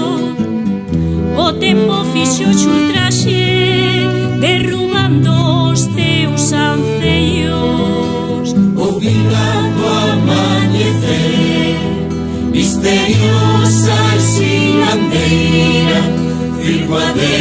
o tempo fixo ultraxe, derrubando os teus ancellos. O vigado amanecer, misteriosa e sin bandeira, firma de